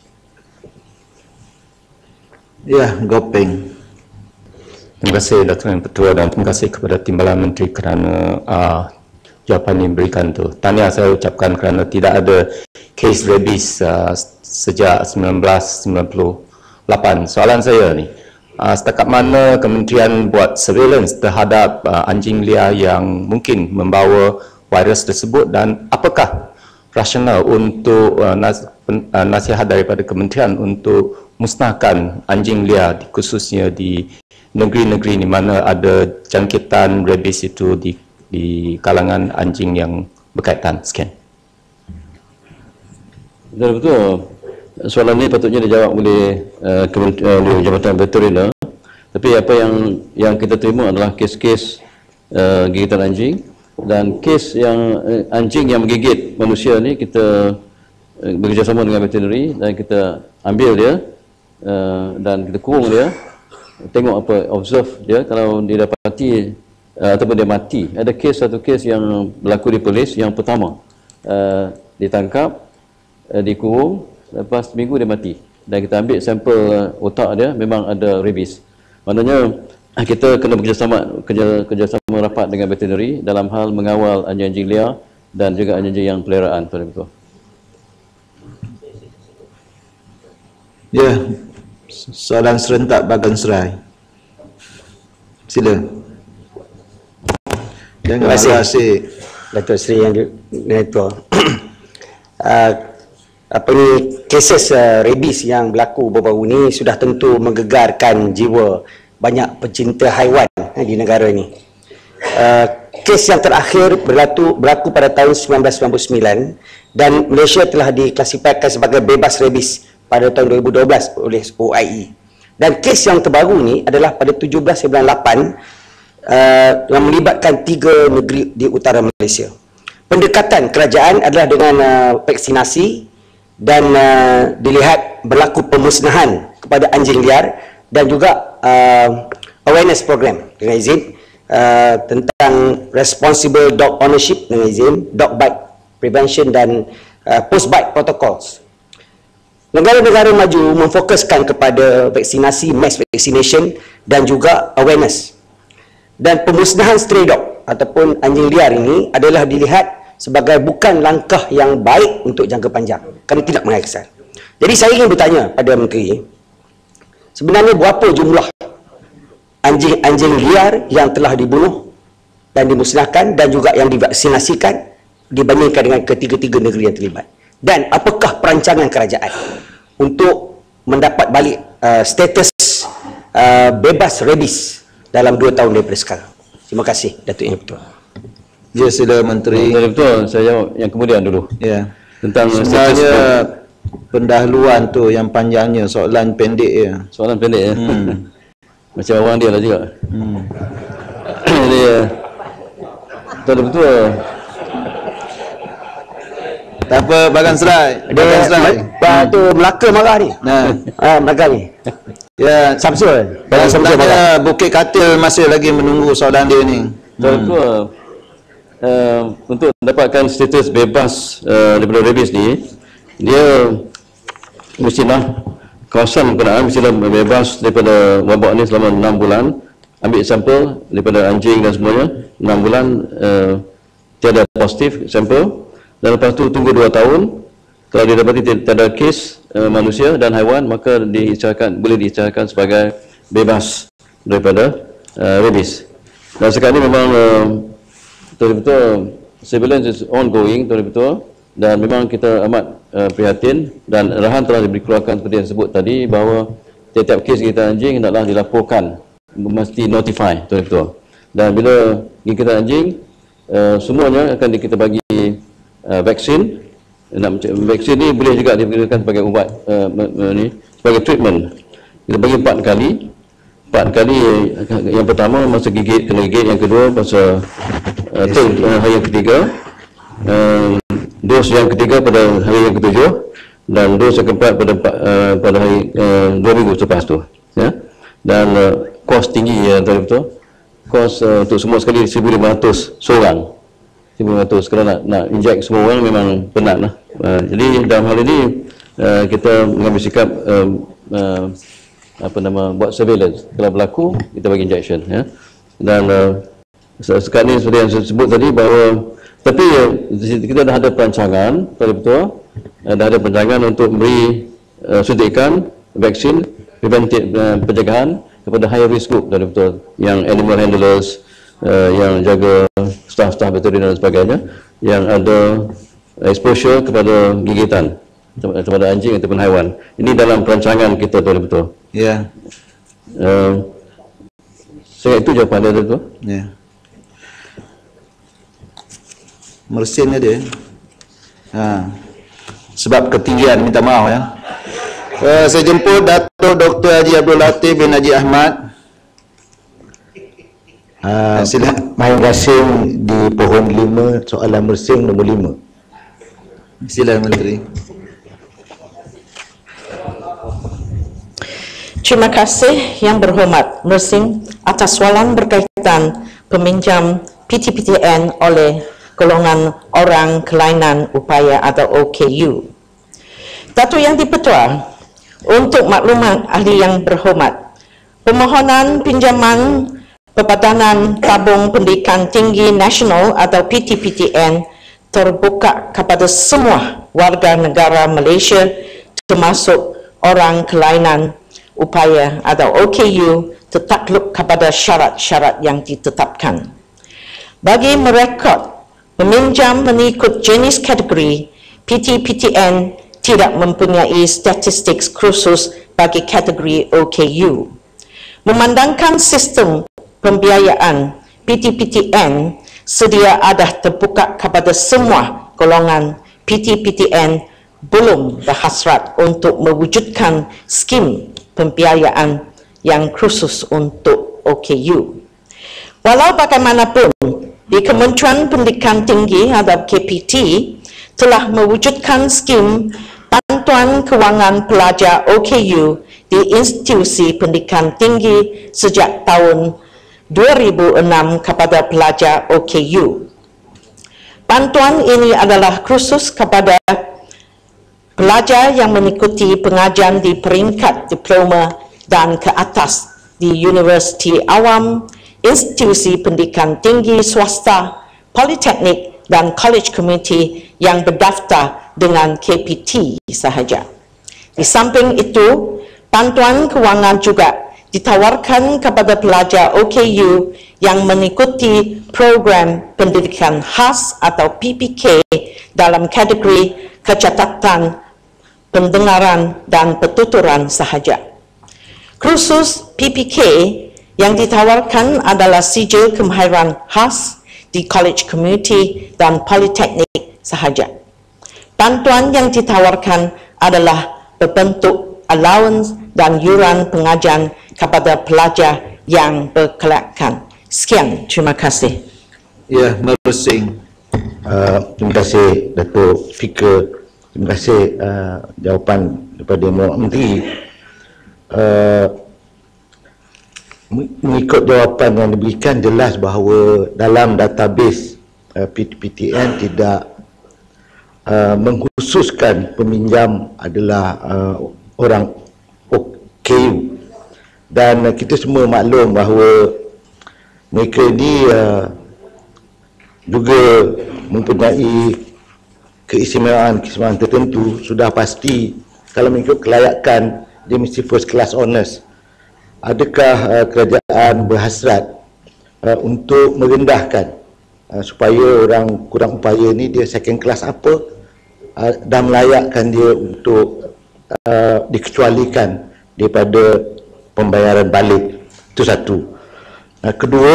Ya, Gopeng. Terima kasih Datuk Yang Ketua dan terima kasih kepada Timbalan Menteri kerana uh, jawapan yang diberikan tu. Tahniah saya ucapkan kerana tidak ada kes rabies uh, sejak seribu sembilan ratus sembilan puluh lapan. Soalan saya ni, uh, setakat mana kementerian buat surveillance terhadap uh, anjing liar yang mungkin membawa virus tersebut, dan apakah rasional untuk uh, nas pen, uh, nasihat daripada kementerian untuk musnahkan anjing liar, khususnya di negeri-negeri di mana ada jangkitan rabies itu di di kalangan anjing yang berkaitan. Sekian. Betul betul. Soalan ini patutnya dijawab oleh uh, uh, Jabatan Veteriner. Tapi apa yang yang kita terima adalah kes-kes uh, gigitan anjing, dan kes yang uh, anjing yang menggigit manusia ni kita uh, bekerjasama dengan veterinary dan kita ambil dia uh, dan kita kurung dia, tengok apa, observe dia. Kalau dia dapati uh, ataupun dia mati, ada kes satu kes yang berlaku di Perlis yang pertama, uh, ditangkap, uh, dikurung, lepas minggu dia mati, dan kita ambil sampel uh, otak dia, memang ada rabies. Maknanya kita kena bekerjasama kerja, kerjasama rapat dengan veterinary dalam hal mengawal anjing-anjing liar dan juga anjing-anjing yang peliharaan, Tuan Ketua. Ya, soalan serentak Bagan Serai. Sila. Terima kasih Datuk Seri Yang Direktor. uh, apa ni, keses uh, rabies yang berlaku baru-baru ni sudah tentu menggegarkan jiwa banyak pecinta haiwan eh, di negara ini. Uh, kes yang terakhir berlaku, berlaku pada tahun sembilan belas sembilan puluh sembilan dan Malaysia telah diklasifikasikan sebagai bebas rabies pada tahun dua ribu dua belas oleh O I E. Dan kes yang terbaru ni adalah pada tujuh belas sembilan puluh lapan uh, yang melibatkan tiga negeri di utara Malaysia. Pendekatan kerajaan adalah dengan uh, vaksinasi dan uh, dilihat berlaku pemusnahan kepada anjing liar dan juga uh, awareness program dengan izin uh, tentang responsible dog ownership dengan izin, dog bite prevention dan uh, post bite protocols. Negara-negara maju memfokuskan kepada vaksinasi, mass vaccination dan juga awareness. Dan pemusnahan stray dog ataupun anjing liar ini adalah dilihat sebagai bukan langkah yang baik untuk jangka panjang kerana tidak mengesan. Jadi saya ingin bertanya pada Menteri, sebenarnya berapa jumlah anjing-anjing liar yang telah dibunuh dan dimusnahkan dan juga yang divaksinasikan dibandingkan dengan ketiga-tiga negeri yang terlibat? Dan apakah perancangan kerajaan untuk mendapat balik uh, status uh, bebas rabies dalam dua tahun daripada sekarang? Terima kasih, Datuk Yang Ketua. Ya, sila Menteri. Betul, betul. Saya jawab yang kemudian dulu. Ya. Tentang sebenarnya pendahuluan tu yang panjangnya, soalan pendek ya. Soalan pendek ya. Hmm. Macam orang dia lah juga. Hmm. Jadi betul betul. Tak apa, Bagan Serai. Bagan Serai. Pak tu Melaka marah ni. Nah, ah Melaka ni. Ya, Samsul. Bagan Serai. Bukit Katil masih lagi menunggu soalan dia ni. Betul betul. Uh, untuk mendapatkan status bebas uh, daripada rabies ni, dia mestilah kawasan berkenaan mestilah bebas daripada wabak ni selama enam bulan, ambil sampel daripada anjing dan semuanya, enam bulan uh, tiada positif sampel, dan lepas tu tunggu dua tahun. Kalau dia dapati tiada kes uh, manusia dan haiwan, maka diisyaratkan, boleh diisyaratkan sebagai bebas daripada uh, rabies. Dan sekarang ni memang uh, betul-betul surveillance is ongoing, betul-betul, dan memang kita amat uh, prihatin, dan arahan telah dikeluarkan seperti yang disebut tadi bahawa tiap-tiap kes gigitan anjing hendaklah dilaporkan, mesti notify, betul-betul. Dan bila gigitan anjing uh, semuanya akan kita bagi uh, vaksin. Nak vaksin ni boleh juga diberikan sebagai ubat, uh, ni sebagai treatment. Kita bagi empat kali. Empat kali, yang pertama masa gigit, kena gigit, yang kedua masa uh, tu, uh, hari yang ketiga, uh, dos yang ketiga pada hari yang ketujuh, dan dos yang keempat pada uh, pada hari uh, dua minggu selepas tu, ya. Dan uh, kos tinggi ya, betul betul. Kos uh, untuk semua sekali seribu lima ratus seorang, seribu lima ratus. Kalau nak nak inject semua orang memang penat lah. Uh, jadi dalam hal ini uh, kita mengambil sikap uh, uh, apa nama, buat surveillance. Kalau berlaku kita bagi injection, ya. Dan uh, sekarang ni seperti yang saya sebut tadi bahawa, tapi uh, kita dah ada perancangan, betul-betul uh, dah ada perancangan untuk beri uh, suntikan vaksin preventif uh, pencegahan kepada high risk group, betul-betul, yang animal handlers, uh, yang jaga staff-staff veteriner dan sebagainya, yang ada exposure kepada gigitan kepada anjing ataupun haiwan. Ini dalam perancangan kita, betul-betul. Ya. Uh, saya itu jawapan dia tu. Ya. Mersin ada. Ha. sebab ketinggian, minta maaf ya. Uh, saya jemput Datuk Doktor Haji Abdul Latif bin Haji Ahmad. Uh, Sila. Main gasing di pohon lima, soalan mersing nombor lima. Sila Menteri. Terima kasih Yang Berhormat Mersing atas soalan berkaitan peminjam P T P T N oleh golongan orang kelainan upaya atau O K U. Datuk Yang Dipertua, untuk maklumat ahli yang berhormat, permohonan pinjaman Perbadanan Tabung Pendidikan Tinggi Nasional atau P T P T N terbuka kepada semua warga negara Malaysia termasuk orang kelainan upaya atau O K U tertakluk kepada syarat-syarat yang ditetapkan. Bagi merekod meminjam mengikut jenis kategori, P T P T N tidak mempunyai statistik khusus bagi kategori O K U. Memandangkan sistem pembiayaan P T P T N sedia ada terbuka kepada semua golongan, P T P T N belum berhasrat untuk mewujudkan skim pembiayaan yang khusus untuk O K U. Walau bagaimanapun, di Kementerian Pendidikan Tinggi atau K P T telah mewujudkan skim bantuan kewangan pelajar O K U di institusi pendidikan tinggi sejak tahun dua ribu enam kepada pelajar O K U. Bantuan ini adalah khusus kepada pelajar yang mengikuti pengajian di peringkat diploma dan ke atas di universiti awam, institusi pendidikan tinggi swasta, politeknik dan college community yang berdaftar dengan K P T sahaja. Di samping itu, bantuan kewangan juga ditawarkan kepada pelajar O K U yang mengikuti program pendidikan khas atau P P K dalam kategori kecacatan pendengaran dan pertuturan sahaja. Khusus P P K yang ditawarkan adalah sijil kemahiran khas di college community dan politeknik sahaja. Bantuan yang ditawarkan adalah berbentuk allowance dan yuran pengajian kepada pelajar yang berkelayakan. Sekian, terima kasih. Ya, Mersing. Uh, terima kasih Datuk Speaker. Terima kasih uh, jawapan daripada Menteri. Uh, mengikut jawapan yang diberikan, jelas bahawa dalam database uh, P T P T N tidak uh, mengkhususkan peminjam adalah uh, orang O K U, dan uh, kita semua maklum bahawa mereka ini uh, juga mempunyai keistimewaan-keistimewaan tertentu. Sudah pasti kalau mengikut kelayakan dia mesti first class honours. Adakah uh, kerajaan berhasrat uh, untuk merendahkan uh, supaya orang kurang upaya ni dia second class apa uh, dan melayakkan dia untuk uh, dikecualikan daripada pembayaran balik? Itu satu. Uh, kedua,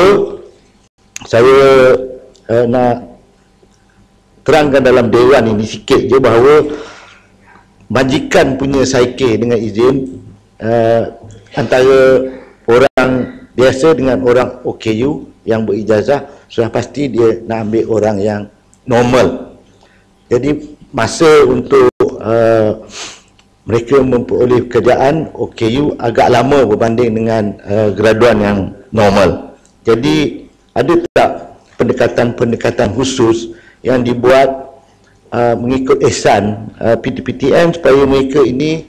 saya uh, nak terangkan dalam dewan ini sikit je bahawa majikan punya saike dengan izin uh, antara orang biasa dengan orang O K U yang berijazah, sudah pasti dia nak ambil orang yang normal. Jadi masa untuk uh, mereka memperoleh pekerjaan O K U agak lama berbanding dengan uh, graduan yang normal. Jadi ada tak pendekatan-pendekatan khusus yang dibuat uh, mengikut ihsan uh, P T P T N supaya mereka ini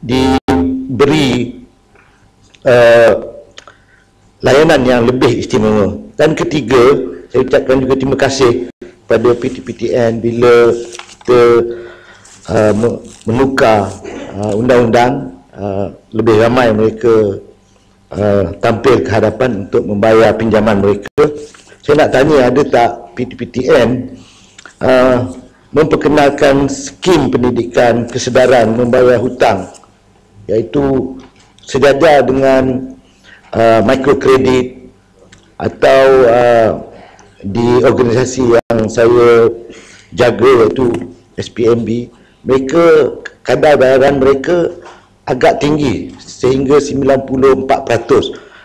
diberi uh, layanan yang lebih istimewa? Dan ketiga, saya ucapkan juga terima kasih pada P T P T N bila kita uh, menukar uh, undang-undang, uh, lebih ramai mereka uh, tampil ke hadapan untuk membayar pinjaman mereka. Saya nak tanya, ada tak P T P T N Uh, memperkenalkan skim pendidikan kesedaran membayar hutang, iaitu sejajar dengan uh, mikrokredit atau uh, di organisasi yang saya jaga, iaitu S P M B, mereka kadar bayaran mereka agak tinggi sehingga sembilan puluh empat peratus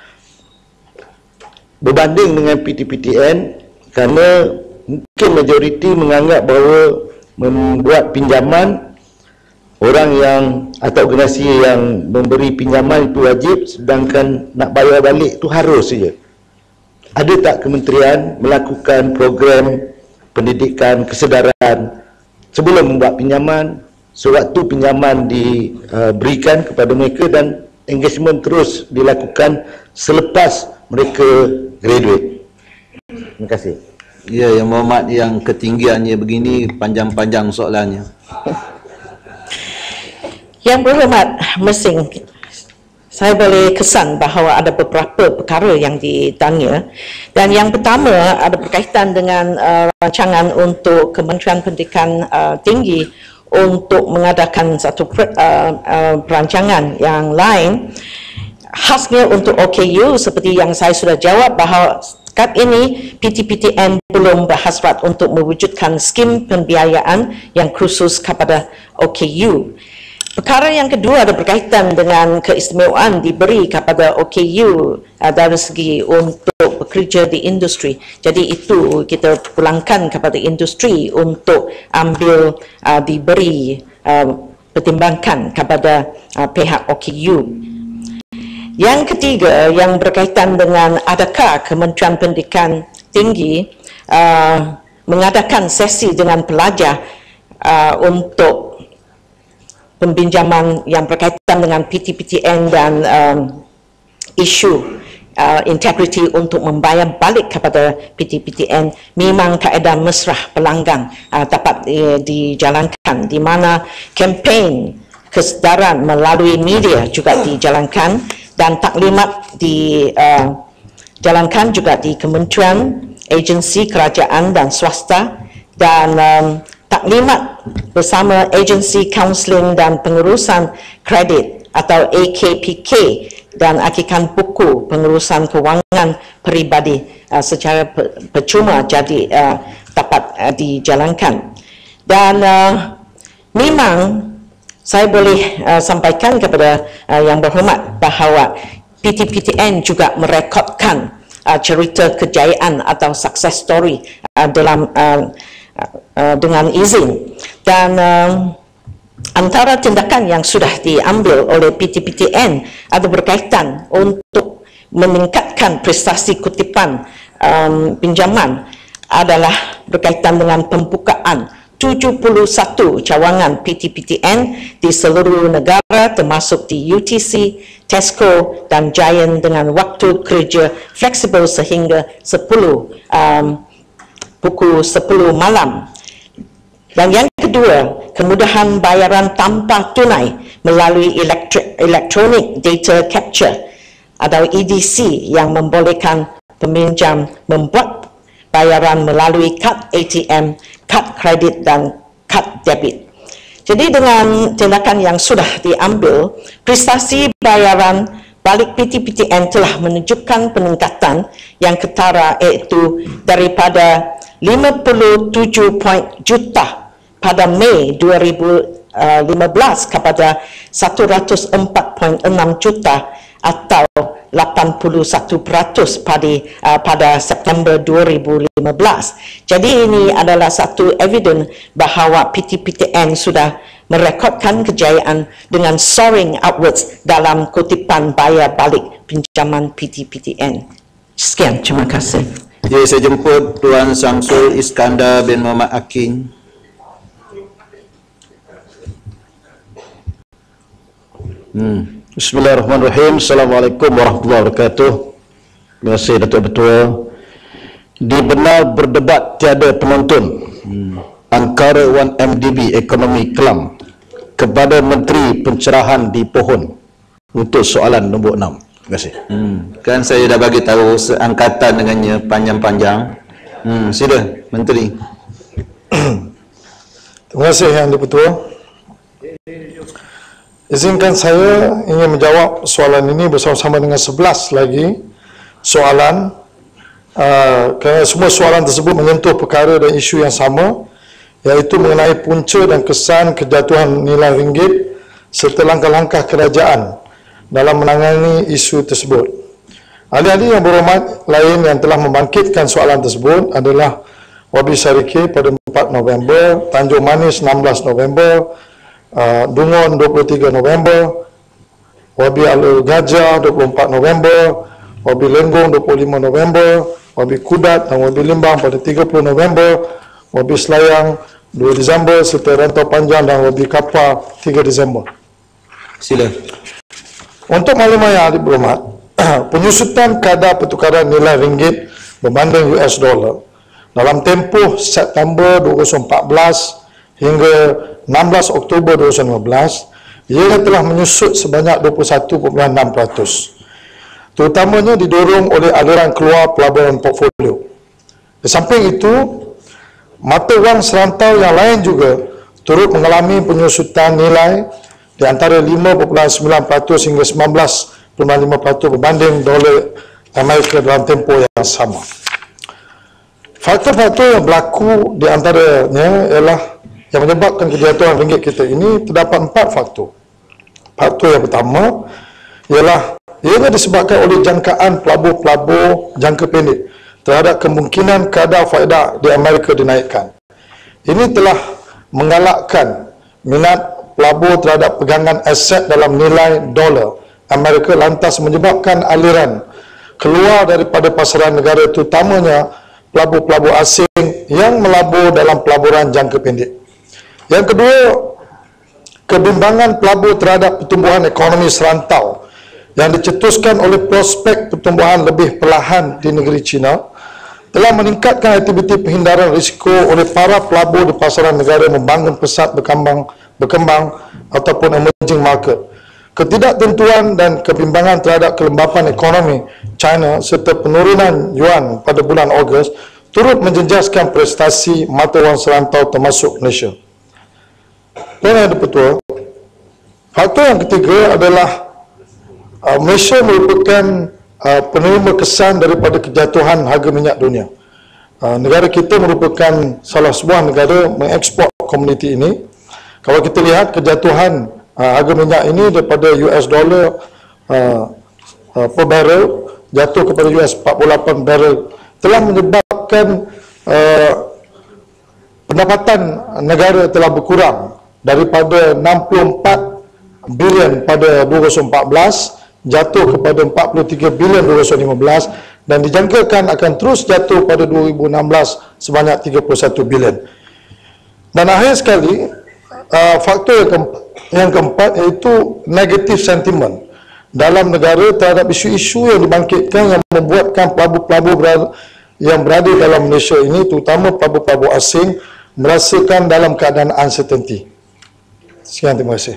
berbanding dengan P T P T N, kerana mungkin majoriti menganggap bahawa membuat pinjaman orang yang atau organisasi yang memberi pinjaman itu wajib, sedangkan nak bayar balik itu harus saja. Ada tak kementerian melakukan program pendidikan kesedaran sebelum membuat pinjaman, sewaktu pinjaman diberikan kepada mereka, dan engagement terus dilakukan selepas mereka graduate? Terima kasih. Ya, Yang Berhormat, yang ketinggiannya begini, panjang-panjang soalannya. Yang Berhormat Mersing, saya boleh kesan bahawa ada beberapa perkara yang ditanya, dan yang pertama ada berkaitan dengan uh, rancangan untuk Kementerian Pendidikan uh, Tinggi untuk mengadakan satu per, uh, uh, perancangan yang lain, khasnya untuk O K U, seperti yang saya sudah jawab bahawa setakat ini P T P T N belum berhasrat untuk mewujudkan skim pembiayaan yang khusus kepada O K U. Perkara yang kedua ada berkaitan dengan keistimewaan diberi kepada O K U uh, dari segi untuk bekerja di industri. Jadi itu kita pulangkan kepada industri untuk ambil uh, diberi uh, pertimbangkan kepada uh, pihak O K U. Yang ketiga yang berkaitan dengan adakah Kementerian Pendidikan Tinggi uh, mengadakan sesi dengan pelajar uh, untuk pembinjaman yang berkaitan dengan P T P T N dan um, isu uh, integriti untuk membayar balik kepada P T P T N. Memang kaedah mesrah pelanggan uh, dapat uh, dijalankan, di mana kempen kesedaran melalui media juga dijalankan, dan taklimat dijalankan uh, juga di kementerian, agensi kerajaan dan swasta, dan um, taklimat bersama agensi kaunseling dan pengurusan kredit atau A K P K dan akikan buku pengurusan kewangan peribadi uh, secara percuma jadi uh, dapat uh, dijalankan. Dan uh, memang saya boleh uh, sampaikan kepada uh, Yang Berhormat bahawa P T P T N juga merekodkan uh, cerita kejayaan atau success story uh, dalam uh, uh, dengan izin, dan uh, antara tindakan yang sudah diambil oleh P T P T N ada berkaitan untuk meningkatkan prestasi kutipan um, pinjaman adalah berkaitan dengan pembukaan tujuh puluh satu cawangan P T P T N di seluruh negara, termasuk di U T C, Tesco dan Giant, dengan waktu kerja fleksibel sehingga sepuluh um, pukul sepuluh malam. Dan yang kedua, kemudahan bayaran tanpa tunai melalui electronic data capture atau E D C yang membolehkan peminjam membuat bayaran melalui kad A T M, kad kredit dan kad debit. Jadi dengan tindakan yang sudah diambil, prestasi bayaran balik P T P T N telah menunjukkan peningkatan yang ketara, iaitu daripada lima puluh tujuh juta pada Mei dua ribu lima belas kepada seratus empat perpuluhan enam juta atau lapan puluh satu peratus pada uh, pada September dua ribu lima belas. Jadi ini adalah satu evidence bahawa P T P T N sudah merekodkan kejayaan dengan soaring upwards dalam kutipan bayar balik pinjaman P T P T N. Sekian, terima kasih. Jadi saya jemput Tuan Samsul Iskandar bin Muhammad Akin. Hmm. Bismillahirrahmanirrahim. Assalamualaikum warahmatullahi wabarakatuh. Terima kasih Datuk Ketua. Di benar berdebat tiada penonton, hmm. Angkara satu M D B Ekonomi Kelam kepada Menteri Pencerahan di Pohon untuk soalan nombor enam. Terima kasih. Hmm. Kan saya dah bagi tahu seangkatan dengannya panjang-panjang. Hmm. Sila Menteri. Terima kasih Yang Di-Pertua. Izinkan saya ingin menjawab soalan ini bersama-sama dengan sebelas lagi soalan, uh, kerana semua soalan tersebut menyentuh perkara dan isu yang sama, iaitu mengenai punca dan kesan kejatuhan nilai ringgit serta langkah-langkah kerajaan dalam menangani isu tersebut. Ahli-ahli yang berhormat lain yang telah membangkitkan soalan tersebut adalah Wabi Sarike pada empat November, Tanjung Manis enam belas November, uh, Dungon dua puluh tiga November, Wabi Alur Gajah dua puluh empat November, Wabi Lenggong dua puluh lima November, Wabi Kudat dan Wabi Limbang pada tiga puluh November, Wabi Selayang dua Disember serta Rantau Panjang dan Wabi Kapar tiga Disember. Sila. Untuk makluman yang berhormat, penyusutan kadar pertukaran nilai ringgit berbanding U S dollar dalam tempoh September dua ribu empat belas hingga enam belas Oktober dua ribu lima belas, ia telah menyusut sebanyak dua puluh satu perpuluhan enam peratus. Terutamanya didorong oleh aliran keluar pelaburan portfolio. Di samping itu, mata wang serantau yang lain juga turut mengalami penyusutan nilai di antara lima perpuluhan sembilan peratus hingga sembilan belas perpuluhan lima peratus berbanding dolar Amerika dalam tempoh yang sama. Faktor-faktor yang berlaku di antaranya ialah yang menyebabkan kejatuhan ringgit kita ini terdapat empat faktor. Faktor yang pertama ialah ianya disebabkan oleh jangkaan pelabur-pelabur jangka pendek terhadap kemungkinan kadar faedah di Amerika dinaikkan. Ini telah menggalakkan minat pelabur terhadap pegangan aset dalam nilai dolar Amerika, lantas menyebabkan aliran keluar daripada pasaran negara, terutamanya pelabur-pelabur asing yang melabur dalam pelaburan jangka pendek. Yang kedua, kebimbangan pelabur terhadap pertumbuhan ekonomi serantau yang dicetuskan oleh prospek pertumbuhan lebih perlahan di negeri China telah meningkatkan aktiviti penghindaran risiko oleh para pelabur di pasaran negara membangun pesat berkembang berkembang ataupun emerging market. Ketidaktentuan dan kebimbangan terhadap kelembapan ekonomi China serta penurunan yuan pada bulan Ogos turut menjejaskan prestasi mata wang serantau termasuk Malaysia. Dan yang betul, faktor yang ketiga adalah uh, Malaysia merupakan uh, penerima kesan daripada kejatuhan harga minyak dunia. Uh, negara kita merupakan salah sebuah negara mengeksport komoditi ini. Kalau kita lihat kejatuhan uh, harga minyak ini daripada U S dollar uh, uh, per barrel jatuh kepada U S empat puluh lapan barrel telah menyebabkan uh, pendapatan negara telah berkurang daripada enam puluh empat bilion pada dua ribu empat belas jatuh kepada empat puluh tiga bilion dua ribu lima belas dan dijangkakan akan terus jatuh pada dua ribu enam belas sebanyak tiga puluh satu bilion. Dan akhir sekali, uh, faktor yang keempat, yang keempat iaitu negative sentiment dalam negara terhadap isu-isu yang dibangkitkan yang membuatkan pelabur-pelabur berada, yang berada dalam Malaysia ini, terutama pelabur-pelabur asing, merasakan dalam keadaan uncertainty. Sekian, terima kasih.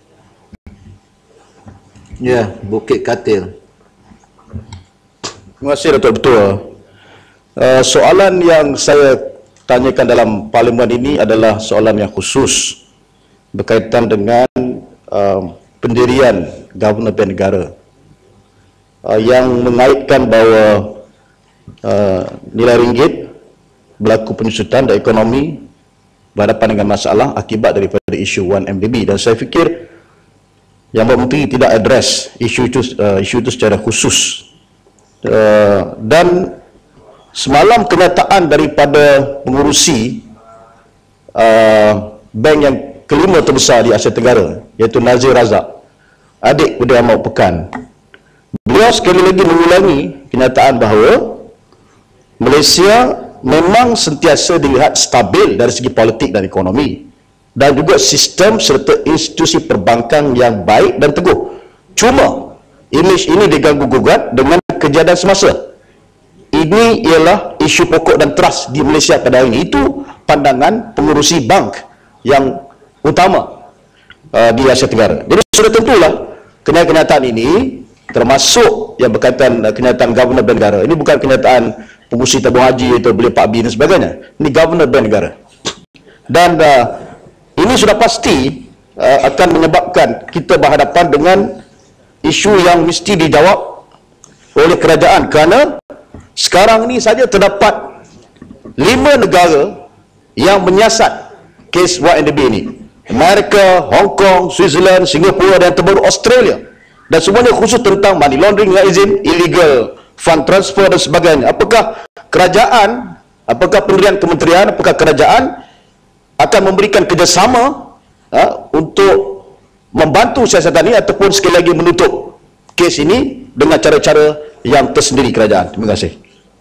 Ya, Bukit Katil. Terima kasih Datuk Ketua. Uh, soalan yang saya tanyakan dalam parlimen ini adalah soalan yang khusus berkaitan dengan uh, pendirian Governor Bank Negara uh, yang mengaitkan bahawa uh, nilai ringgit berlaku penyusutan dan ekonomi berhadapan dengan masalah akibat daripada isu one M D B, dan saya fikir Yang Menteri tidak address isu itu uh, isu itu secara khusus. Uh, dan semalam kenyataan daripada pengurusi uh, bank yang kelima terbesar di Asia Tenggara, iaitu Nazir Razak, adik Perdana Mahmud Pekan, beliau sekali lagi mengulangi kenyataan bahawa Malaysia memang sentiasa dilihat stabil dari segi politik dan ekonomi, dan juga sistem serta institusi perbankan yang baik dan teguh. Cuma imej ini diganggu gugat dengan kejadian semasa. Ini ialah isu pokok dan trust di Malaysia pada hari ini. Itu pandangan pengurusi bank yang utama uh, di Asia Tenggara. Jadi sudah tentulah kenyataan ini, termasuk yang berkaitan uh, kenyataan Governor Bank Negara. Ini bukan kenyataan pengurusi tabung haji atau beli Pak B dan sebagainya. Ini Governor Bank Negara. Dan uh, ini sudah pasti uh, akan menyebabkan kita berhadapan dengan isu yang mesti dijawab oleh kerajaan, kerana sekarang ini saja terdapat lima negara yang menyiasat kes Y N D B ini. Amerika, Hong Kong, Switzerland, Singapura dan terbaru Australia. Dan semuanya khusus tentang money laundering dengan izin, illegal fund transfer dan sebagainya. Apakah kerajaan, apakah pendirian kementerian, apakah kerajaan akan memberikan kerjasama ha, untuk membantu siasatan ini ataupun sekali lagi menutup kes ini dengan cara-cara yang tersendiri kerajaan? Terima kasih.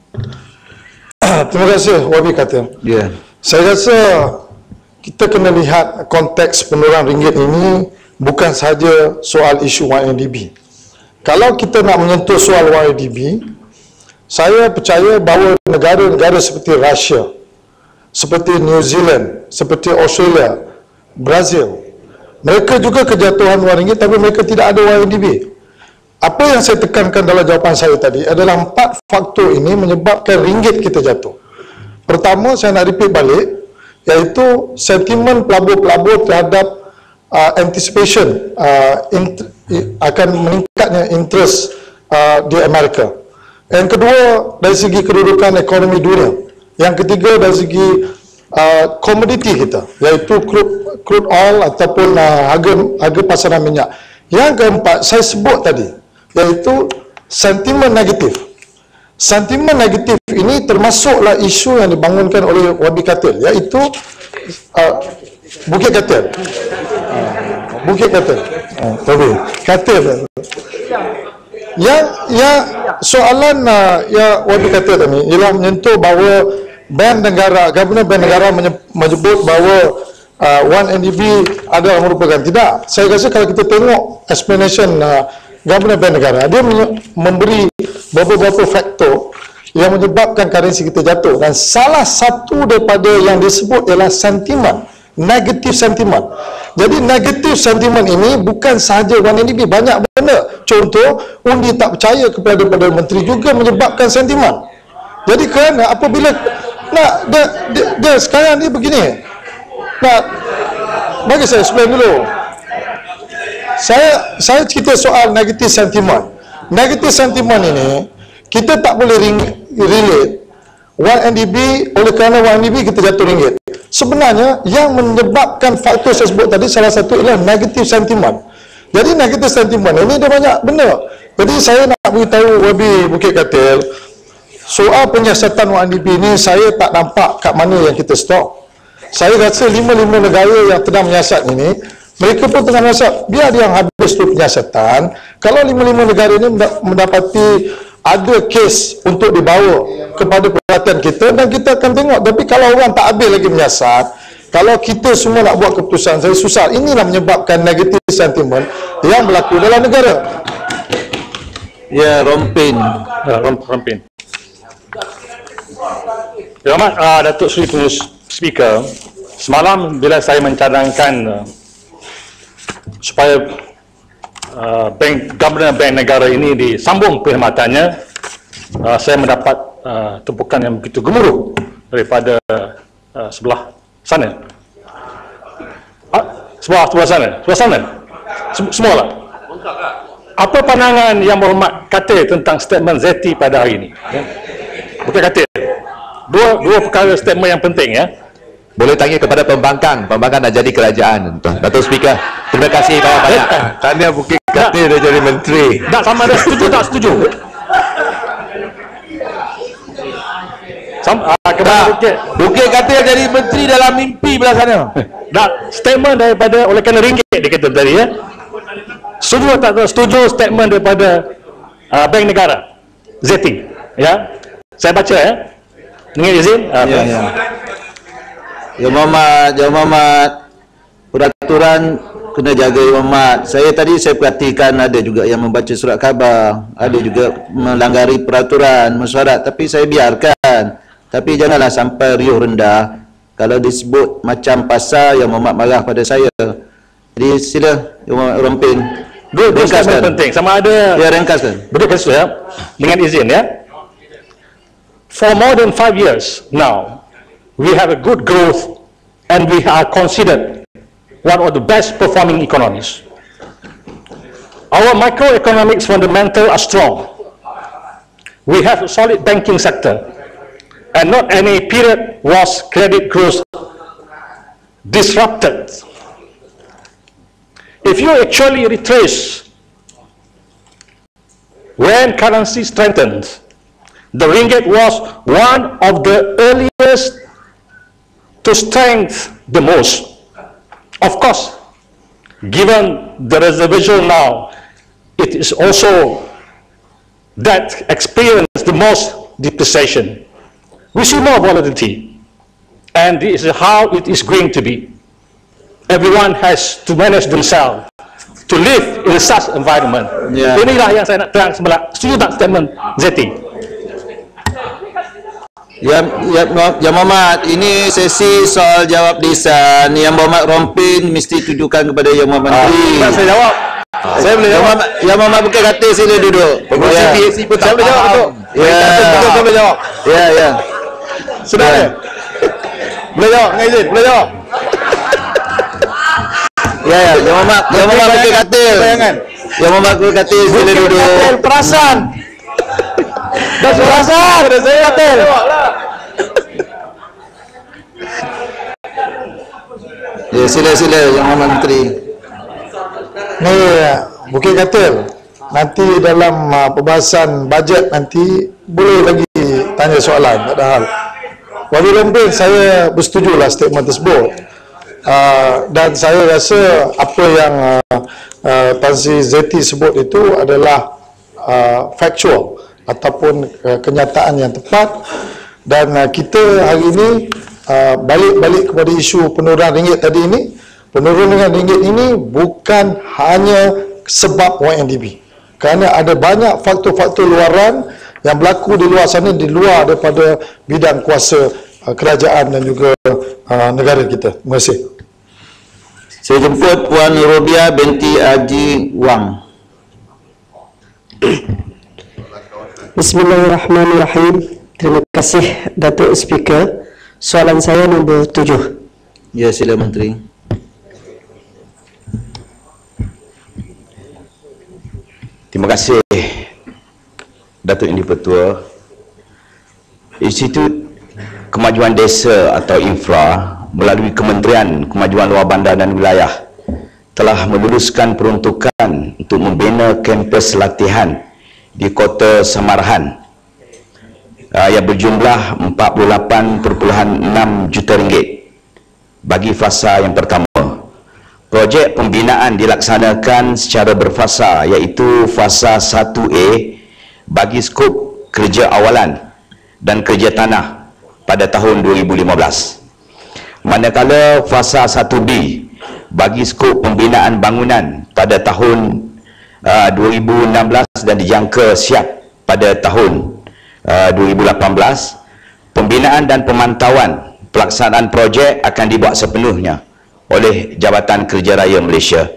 Terima kasih Wabi kata. Ya. Saya rasa kita kena lihat konteks penurunan ringgit ini bukan sahaja soal isu Y N D B. Kalau kita nak menyentuh soal Y N D B, saya percaya bahawa negara-negara seperti Russia, seperti New Zealand, seperti Australia, Brazil, mereka juga kejatuhan wang ringgit tapi mereka tidak ada Y N D B. Apa yang saya tekankan dalam jawapan saya tadi adalah empat faktor ini menyebabkan ringgit kita jatuh. Pertama, saya nak repeat balik, iaitu sentimen pelabur-pelabur terhadap uh, anticipation uh, int akan meningkatnya interest uh, di Amerika. Yang kedua, dari segi kedudukan ekonomi dunia. Yang ketiga, dari segi uh, komoditi kita, iaitu crude, crude oil ataupun uh, harga, harga pasaran minyak. Yang keempat, saya sebut tadi, iaitu sentimen negatif. Sentimen negatif ini termasuklah isu yang dibangunkan oleh Wabi Katil, iaitu uh, Bukit Katil. Uh, Bukit Katil. Uh, tapi Katil. Yang yang soalan uh, ya Wabi Katil tadi ialah menyentuh bahawa Bank Negara, Governor Bank Negara menyebut bahawa uh, Y N D B adalah merupakan, tidak. Saya rasa kalau kita tengok explanation uh, Governor Bank Negara, dia memberi beberapa faktor yang menyebabkan currency kita jatuh, dan salah satu daripada yang disebut ialah sentimen, negatif sentimen. Jadi negatif sentimen ini bukan sahaja Y N D B, banyak benda. Contoh, undi tak percaya kepada Perdana Menteri juga menyebabkan sentimen. Jadi kerana apabila nak dia, dia, dia sekarang ni begini, nak bagi saya explain dulu. Saya saya cerita soal negatif sentimen. Negatif sentimen ini kita tak boleh relate Y N D B, oleh kerana Y N D B kita jatuh ringgit. Sebenarnya yang menyebabkan faktor saya sebut tadi salah satu ialah negatif sentimen. Jadi negatif sentimen ini ada banyak benda. Jadi saya nak beritahu Wabi Bukit Katil, soal penyiasatan Y N D B ini saya tak nampak kat mana yang kita stop. Saya rasa lima-lima negara yang tengah menyiasat ini, mereka pun tengah menyiasat. Biar dia yang habis tu penyiasatan. Kalau lima-lima negara ini mendapati ada kes untuk dibawa kepada perhatian kita, dan kita akan tengok. Tapi kalau orang tak habis lagi menyiasat, kalau kita semua nak buat keputusan, saya susah. Inilah menyebabkan negatif sentimen yang berlaku dalam negara. Ya, Rompin. Ya, Rompin. Ya, Ahmad, uh, Datuk Seri Pengurus Speaker, semalam bila saya mencadangkan uh, supaya uh, bank, Governor Bank Negara ini disambung perkhidmatannya, uh, saya mendapat uh, tumpukan yang begitu gemuruh daripada uh, sebelah sana. Uh, sebelah, sebelah sana? Sebelah sana? Sem semualah. Apa pandangan Yang Berhormat Katil tentang statement Zeti pada hari ini? Ya? Bukan Katil. Dua, dua perkara statement yang penting, ya. Boleh tanya kepada pembangkang. Pembangkang dah jadi kerajaan. Datuk Speaker, terima kasih banyak-banyak. Tanya Bukit Katil dah jadi menteri. Tak, sama ada setuju tak setuju? Sam, ah, kepada Bukit. Bukit Katil jadi menteri dalam mimpi belah sana. Tak, statement daripada oleh kerana ringgit dia kata tadi, ya. Setuju tak setuju statement daripada uh, Bank Negara Zeti, ya. Saya baca, ya. Dengan izin. Uh, ya, ya. Ya Muhammad, Ya Muhammad, peraturan kena jaga Ya Muhammad. Saya tadi saya perhatikan ada juga yang membaca surat khabar, ada juga melanggari peraturan mesyuarat, tapi saya biarkan. Tapi janganlah sampai riuh rendah. Kalau disebut macam pasal, Ya Muhammad marah pada saya. Jadi sila Ya Muhammad Rompin. Dua, dua statement penting. Sama ada. Ya, ringkaskan. Betul kasus, ya. Dengan izin, ya. For more than five years now, we have a good growth and we are considered one of the best performing economies. Our microeconomics fundamentals are strong. We have a solid banking sector and not any period was credit growth disrupted. If you actually retrace when currency strengthened, the ringgit was one of the earliest to strengthen the most. Of course, given the reservation now, it is also that experienced the most depreciation. We see more volatility, and this is how it is going to be. Everyone has to manage themselves to live in such environment. Yeah. Inilah yang saya nak terang sebelah. Setuju tak statement Zeti? Ya, ya, ya Muhammad, ini sesi soal jawab lisan. Yang Muhammad Rompin mesti tujukan kepada Yang Muhammad Menteri. Ah, saya jawab. Ah, saya boleh jawab. Yang Muhammad bukan kata sila duduk. Pengurusi P A C pun tak boleh jawab betul. Ya, saya boleh jawab. Ya, ya. Sudah ya. Boleh jawab, dengan izin, boleh jawab. Ya, ya, Yang Muhammad, Yang Muhammad bukan kata. Bayangan. Yang Muhammad bukan kata sila duduk. Perasaan. Dah perasaan, dah saya kata. Ya, sila-sila Yang Muhammad Menteri. Ni Bukit Katil, nanti dalam uh, pembahasan bajet nanti boleh lagi tanya soalan, tak ada hal. Wabil Rompin, saya bersetujulah statement tersebut. Uh, dan saya rasa apa yang uh, uh, Tan Sri Zeti sebut itu adalah uh, factual ataupun uh, kenyataan yang tepat. Dan uh, kita hari ini uh, balik-balik kepada isu penurunan ringgit tadi ini. Penurunan ringgit ini bukan hanya sebab Y N D B, kerana ada banyak faktor-faktor luaran yang berlaku di luar sana, di luar daripada bidang kuasa uh, kerajaan dan juga uh, negara kita. Terima kasih. Saya jemput Puan Robia binti Haji Wang. Bismillahirrahmanirrahim. Terima kasih Datuk Speaker. Soalan saya nombor tujuh. Ya, sila Menteri. Terima kasih Datuk Yang Di-Pertua. Institut Kemajuan Desa atau Infra melalui Kementerian Kemajuan Luar Bandar dan Wilayah telah meluluskan peruntukan untuk membina kampus latihan di Kota Samarahan uh, yang berjumlah empat puluh lapan perpuluhan enam juta ringgit bagi fasa yang pertama. Projek pembinaan dilaksanakan secara berfasa, iaitu fasa satu A bagi skop kerja awalan dan kerja tanah pada tahun dua ribu lima belas. Manakala fasa satu B bagi skop pembinaan bangunan pada tahun uh, dua ribu enam belas dan dijangka siap pada tahun uh, dua ribu lapan belas. Pembinaan dan pemantauan pelaksanaan projek akan dibuat sepenuhnya oleh Jabatan Kerja Raya Malaysia.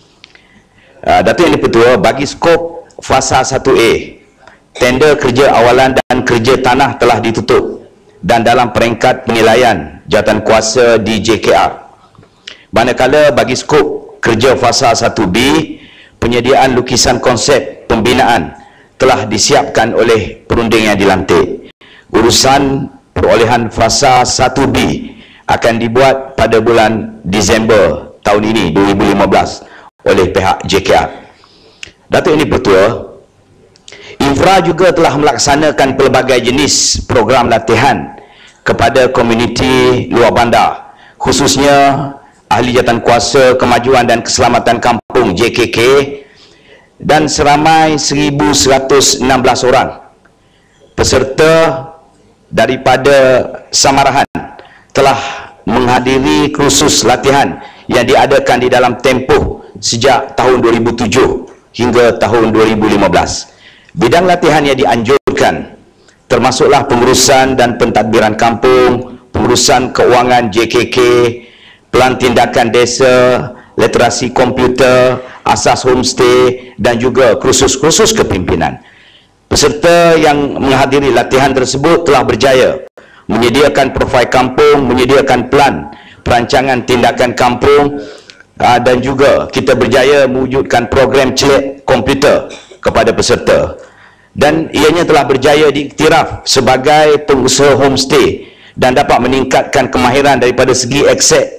Uh, Datuk Yang Di-Pertua, bagi skop fasa satu A, tender kerja awalan dan kerja tanah telah ditutup dan dalam peringkat penilaian jawatan kuasa di J K R. Manakala bagi skop kerja fasa satu B, penyediaan lukisan konsep pembinaan telah disiapkan oleh perunding yang dilantik. Urusan perolehan fasa satu B akan dibuat pada bulan Disember tahun ini dua ribu lima belas oleh pihak J K R. Datuk Yang Di-Pertua, Infra juga telah melaksanakan pelbagai jenis program latihan kepada komuniti luar bandar, khususnya ahli jawatan kuasa kemajuan dan keselamatan kampung J K K, dan seramai seribu seratus enam belas orang peserta daripada Samarahan telah menghadiri kursus latihan yang diadakan di dalam tempoh sejak tahun dua ribu tujuh hingga tahun dua ribu lima belas. Bidang latihan yang dianjurkan termasuklah pengurusan dan pentadbiran kampung, pengurusan keuangan J K K, pelan tindakan desa, literasi komputer, asas homestay dan juga kursus-kursus kepimpinan. Peserta yang menghadiri latihan tersebut telah berjaya menyediakan profil kampung, menyediakan plan perancangan tindakan kampung, uh, dan juga kita berjaya mewujudkan program celik komputer kepada peserta, dan ianya telah berjaya diiktiraf sebagai pengusaha homestay dan dapat meningkatkan kemahiran daripada segi akses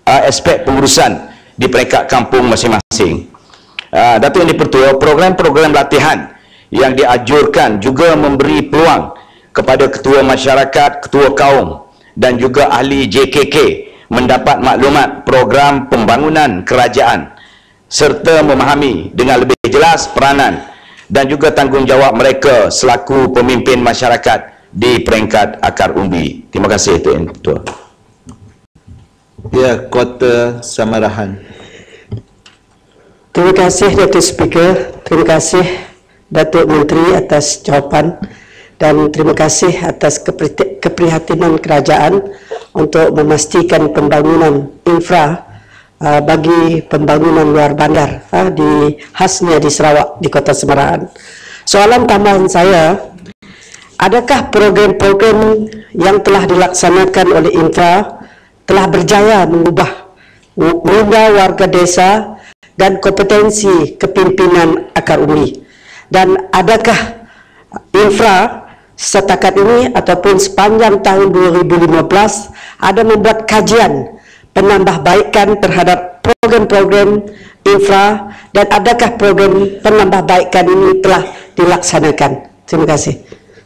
uh, aspek pengurusan di peringkat kampung masing-masing. Uh, Datuk Yang di-Pertua, program-program latihan yang dianjurkan juga memberi peluang kepada ketua masyarakat, ketua kaum dan juga ahli J K K mendapat maklumat program pembangunan kerajaan serta memahami dengan lebih jelas peranan dan juga tanggungjawab mereka selaku pemimpin masyarakat di peringkat akar umbi. Terima kasih Tuan Ketua. Ya, Kota Samarahan. Terima kasih Datuk Speaker, terima kasih Datuk Menteri atas jawapan dan terima kasih atas keprihatinan kerajaan untuk memastikan pembangunan infra uh, bagi pembangunan luar bandar uh, di khasnya di Sarawak, di Kota Semarahan. Soalan tambahan saya, adakah program-program yang telah dilaksanakan oleh infra telah berjaya mengubah mengubah warga desa dan kompetensi kepimpinan akar umbi? Dan adakah infra setakat ini ataupun sepanjang tahun dua ribu lima belas ada membuat kajian penambahbaikan terhadap program-program infra dan adakah program penambahbaikan ini telah dilaksanakan? Terima kasih.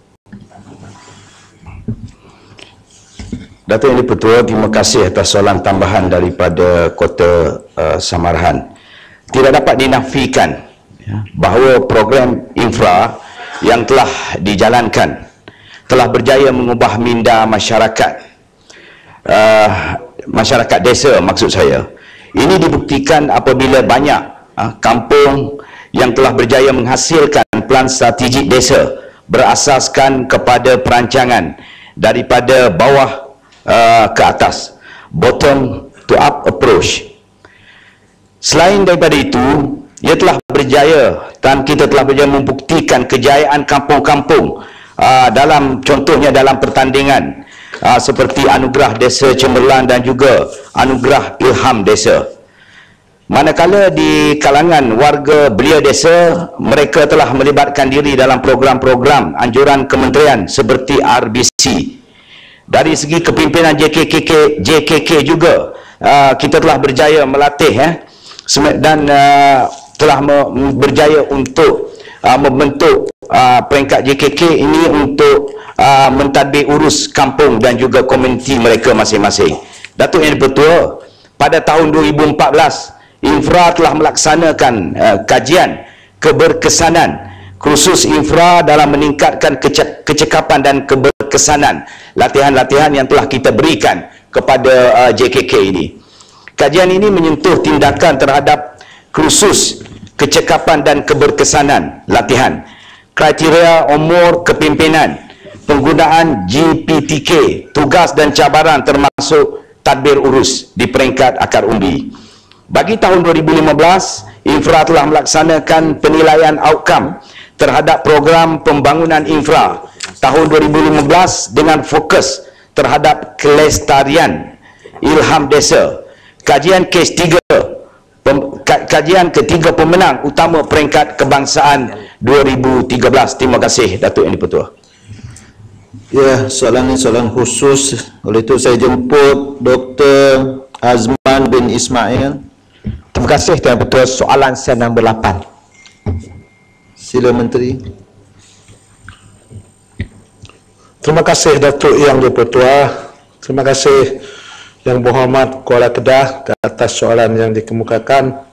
Datuk Yang di-Pertua, terima kasih atas soalan tambahan daripada Kota uh, Samarahan. Tidak dapat dinafikan ya, bahawa program infra yang telah dijalankan telah berjaya mengubah minda masyarakat uh, masyarakat desa maksud saya. Ini dibuktikan apabila banyak uh, kampung yang telah berjaya menghasilkan plan strategik desa berasaskan kepada perancangan daripada bawah uh, ke atas, bottom to up approach. Selain daripada itu, ia telah berjaya dan kita telah berjaya membuktikan kejayaan kampung-kampung uh, dalam contohnya dalam pertandingan uh, seperti Anugerah Desa Cemerlang dan juga Anugerah Ilham Desa. Manakala di kalangan warga belia desa, mereka telah melibatkan diri dalam program-program anjuran kementerian seperti R B C. Dari segi kepimpinan J K K, J K K juga uh, kita telah berjaya melatih eh, dan uh, telah berjaya untuk uh, membentuk uh, peringkat J K K ini untuk uh, mentadbir urus kampung dan juga komuniti mereka masing-masing. Datuk Yang di-Pertua, pada tahun dua ribu empat belas infra telah melaksanakan uh, kajian keberkesanan khusus infra dalam meningkatkan kece kecekapan dan keberkesanan latihan-latihan yang telah kita berikan kepada uh, J K K ini. Kajian ini menyentuh tindakan terhadap khusus kecekapan dan keberkesanan latihan, kriteria umur kepimpinan, penggunaan G P T K, tugas dan cabaran termasuk tadbir urus di peringkat akar umbi. Bagi tahun dua ribu lima belas, infra telah melaksanakan penilaian outcome terhadap program pembangunan infra tahun dua ribu lima belas dengan fokus terhadap kelestarian ilham desa. Kajian kes tiga, pem, kajian ketiga pemenang utama peringkat kebangsaan dua ribu tiga belas. Terima kasih Datuk Yang di-Pertua. Ya, soalan ini soalan khusus. Oleh itu saya jemput Doktor Azman bin Ismail. Terima kasih Tuan Ketua. Soalan saya nombor lapan. Sila Menteri. Terima kasih Datuk Yang di-Pertua. Terima kasih Yang Berhormat Kuala Kedah atas soalan yang dikemukakan.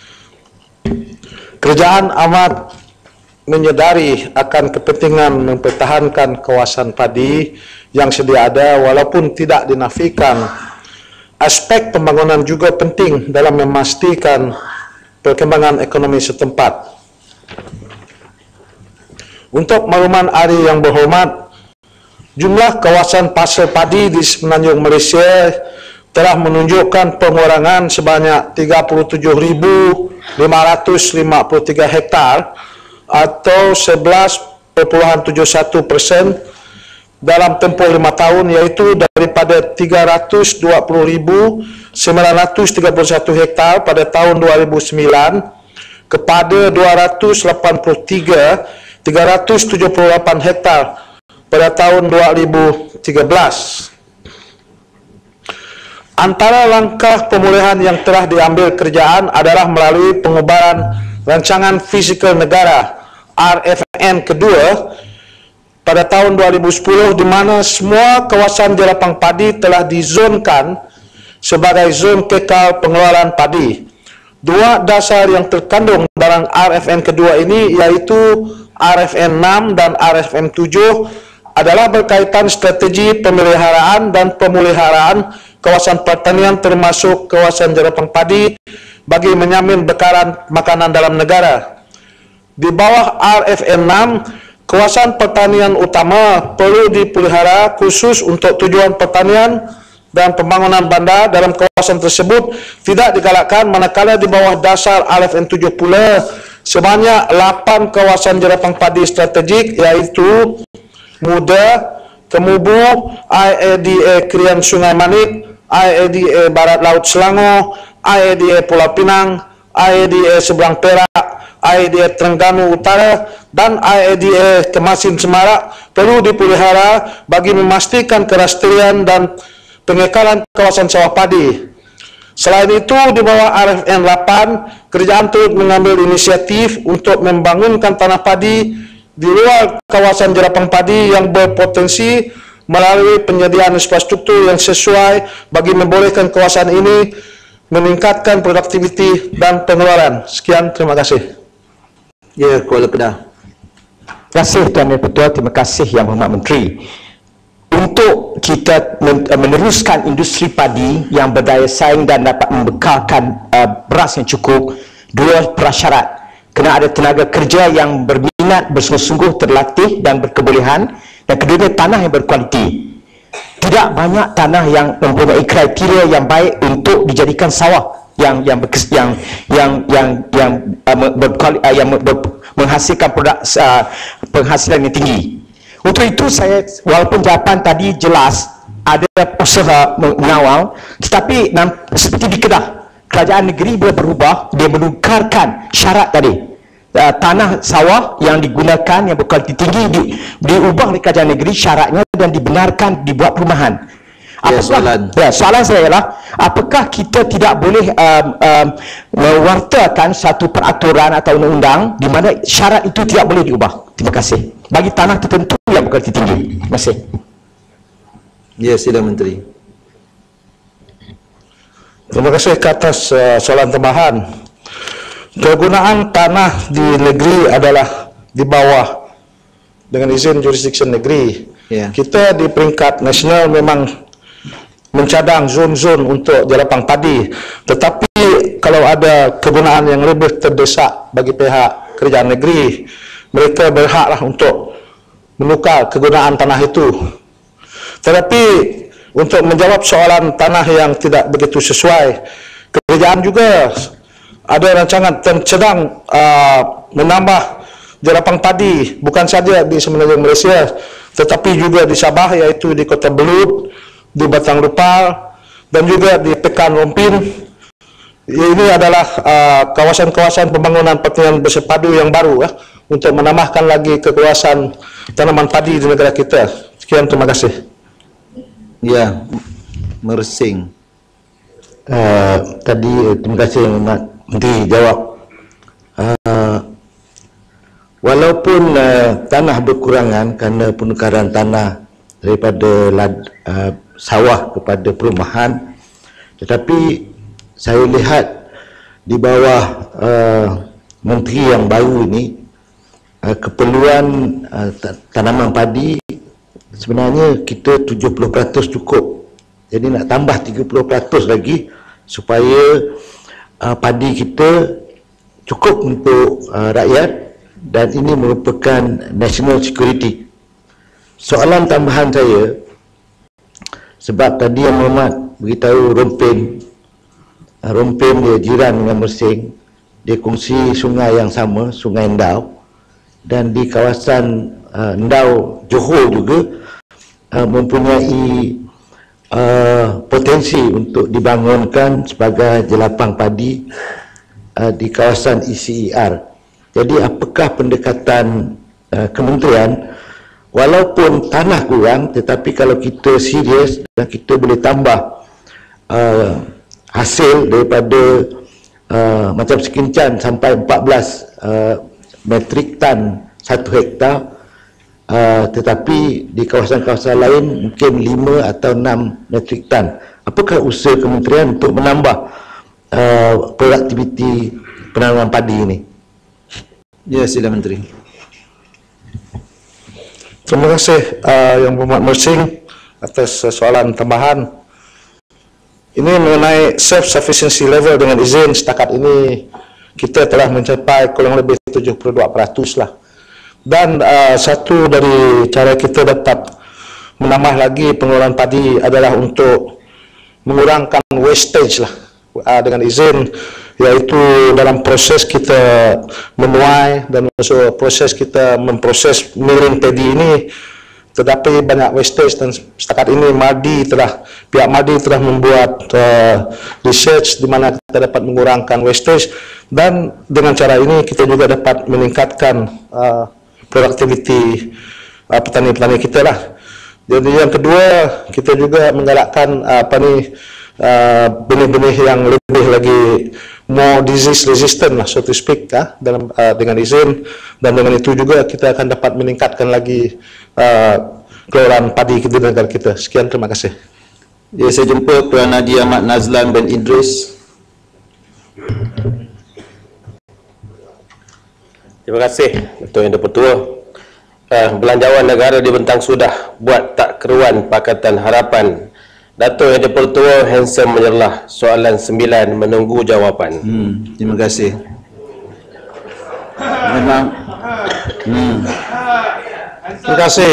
Kerajaan amat menyedari akan kepentingan mempertahankan kawasan padi yang sedia ada walaupun tidak dinafikan. Aspek pembangunan juga penting dalam memastikan perkembangan ekonomi setempat. Untuk makluman Ahli Yang Berhormat, jumlah kawasan pasir padi di Semenanjung Malaysia telah menunjukkan pengurangan sebanyak tiga puluh tujuh ribu lima ratus lima puluh tiga hektar atau sebelas perpuluhan tujuh satu persen dalam tempoh lima tahun, iaitu daripada tiga ratus dua puluh ribu sembilan ratus tiga puluh satu hektar pada tahun dua ribu sembilan kepada dua ratus lapan puluh tiga ribu tiga ratus tujuh puluh lapan hektar pada tahun dua ribu tiga belas. Antara langkah pemulihan yang telah diambil kerajaan adalah melalui pengubahan Rancangan Fizikal Negara R F N kedua pada tahun dua ribu sepuluh, di mana semua kawasan jelapang padi telah dizonkan sebagai zon kekal pengeluaran padi. Dua dasar yang terkandung dalam R F N kedua ini, yaitu R F N enam dan R F N tujuh, adalah berkaitan strategi pemeliharaan dan pemeliharaan kawasan pertanian termasuk kawasan jelapang padi bagi menjamin bekaran makanan dalam negara. Di bawah R F N enam, kawasan pertanian utama perlu dipelihara khusus untuk tujuan pertanian dan pembangunan bandar dalam kawasan tersebut tidak digalakkan, manakala di bawah dasar R F N tujuh pula sebanyak lapan kawasan jelapang padi strategik, yaitu Muda, Kemubu, I A D A Krian Sungai Manik, I A D A Barat Laut Selangor, I A D A Pulau Pinang, I A D A Seberang Perak, I A D A Terengganu Utara, dan I A D A Kemasin Semarak perlu dipelihara bagi memastikan kelestarian dan pengekalan kawasan sawah padi. Selain itu, di bawah R F N delapan, kerajaan turut mengambil inisiatif untuk membangunkan tanah padi di luar kawasan jelapang padi yang berpotensi melalui penyediaan infrastruktur yang sesuai bagi membolehkan kawasan ini meningkatkan produktiviti dan pengeluaran. Sekian, terima kasih. Ya, Kuala Kedah. Terima kasih Tuan Ketua, terima kasih Yang Berhormat Menteri. Untuk kita meneruskan industri padi yang berdaya saing dan dapat membekalkan uh, beras yang cukup, dua prasyarat. Kena ada tenaga kerja yang berminat, bersungguh-sungguh, terlatih dan berkebolehan, dan keduanya tanah yang berkualiti. Tidak banyak tanah yang mempunyai kriteria yang baik untuk dijadikan sawah yang yang berkes, yang yang yang yang uh, berkuali, uh, yang ber, menghasilkan produk uh, penghasilan yang tinggi. Untuk itu saya, walaupun jawapan tadi jelas ada usaha mengawal, tetapi seperti di Kedah, kerajaan negeri boleh berubah, dia menukarkan syarat tadi. Uh, tanah sawah yang digunakan yang berkualiti tinggi di, diubah oleh kerajaan negeri syaratnya dan dibenarkan dibuat perumahan. Apakah, ya, soalan. Ya, soalan saya ialah, apakah kita tidak boleh um, um, mewartakan satu peraturan atau undang-undang di mana syarat itu tidak boleh diubah? Terima kasih. Bagi tanah tertentu yang berkualiti tinggi. Terima kasih. Ya, sila Menteri. Terima kasih ke atas uh, soalan tambahan. Kegunaan tanah di negeri adalah di bawah dengan izin jurisdiksi negeri. Yeah. Kita di peringkat nasional memang mencadang zon-zon untuk jelapang padi, tetapi kalau ada kegunaan yang lebih terdesak bagi pihak kerajaan negeri, mereka berhaklah untuk menukar kegunaan tanah itu. Tetapi untuk menjawab soalan tanah yang tidak begitu sesuai, kerajaan juga ada rancangan dan sedang uh, menambah jelapang padi bukan saja di Semenanjung Malaysia tetapi juga di Sabah, yaitu di Kota Belud, di Batang Rupal dan juga di Pekan Rompin. Ini adalah kawasan-kawasan uh, pembangunan pertanian bersepadu yang baru ya, untuk menambahkan lagi kekuasaan tanaman padi di negara kita. Sekian, terima kasih. Ya, Mersing. Uh, tadi terima kasih Mak Menteri jawab. Uh, walaupun uh, tanah berkurangan kerana penukaran tanah daripada lad, uh, sawah kepada perumahan, tetapi saya lihat di bawah uh, menteri yang baru ini, uh, keperluan uh, tanaman padi sebenarnya kita tujuh puluh peratus cukup. Jadi nak tambah tiga puluh peratus lagi supaya Uh, padi kita cukup untuk uh, rakyat, dan ini merupakan national security. Soalan tambahan saya, sebab tadi Yang Berhormat beritahu Rompin, uh, Rompin dia jiran dengan Mersing, dia kongsi sungai yang sama, Sungai Ndau, dan di kawasan uh, Ndau Johor juga uh, mempunyai Uh, potensi untuk dibangunkan sebagai jelapang padi uh, di kawasan E C E R. Jadi apakah pendekatan uh, kementerian, walaupun tanah kurang, tetapi kalau kita serius dan kita boleh tambah uh, hasil daripada uh, macam sekincan sampai empat belas uh, metrik tan satu hektar, uh, tetapi di kawasan-kawasan lain mungkin lima atau enam metrik tan. Apakah usaha kementerian untuk menambah uh, produktiviti penanaman padi ini? Ya, sila Menteri. Terima kasih uh, Yang Berhormat Mersing atas uh, soalan tambahan. Ini mengenai self-sufficiency level. Dengan izin setakat ini kita telah mencapai kurang lebih tujuh puluh dua peratus lah. Dan uh, satu dari cara kita dapat menambah lagi pengeluaran padi adalah untuk mengurangkan wastage lah. Uh, dengan izin, yaitu dalam proses kita menuai dan masuk proses kita memproses miling padi ini terdapat banyak wastage, dan setakat ini Madi telah pihak Madi telah membuat uh, research di mana kita dapat mengurangkan wastage, dan dengan cara ini kita juga dapat meningkatkan uh, produktiviti uh, petani-petani kita lah. Jadi yang kedua, kita juga menggalakkan uh, apa ni uh, benih-benih yang lebih lagi more disease resistant lah, so to speak, ya, dalam uh, dengan izin, dan dengan itu juga kita akan dapat meningkatkan lagi uh, keluaran padi di negara kita. Sekian, terima kasih. Ya, saya jumpa Puan Nadia Ahmad Nazlan bin Idris. Terima kasih Datuk Yang Dipertua. Uh, Belanjawan negara dibentang sudah buat tak keruan Pakatan Harapan. Datuk Yang Dipertua handsome menyerlah. Soalan sembilan menunggu jawapan. Hmm, terima kasih. Memang. Hmm. Terima kasih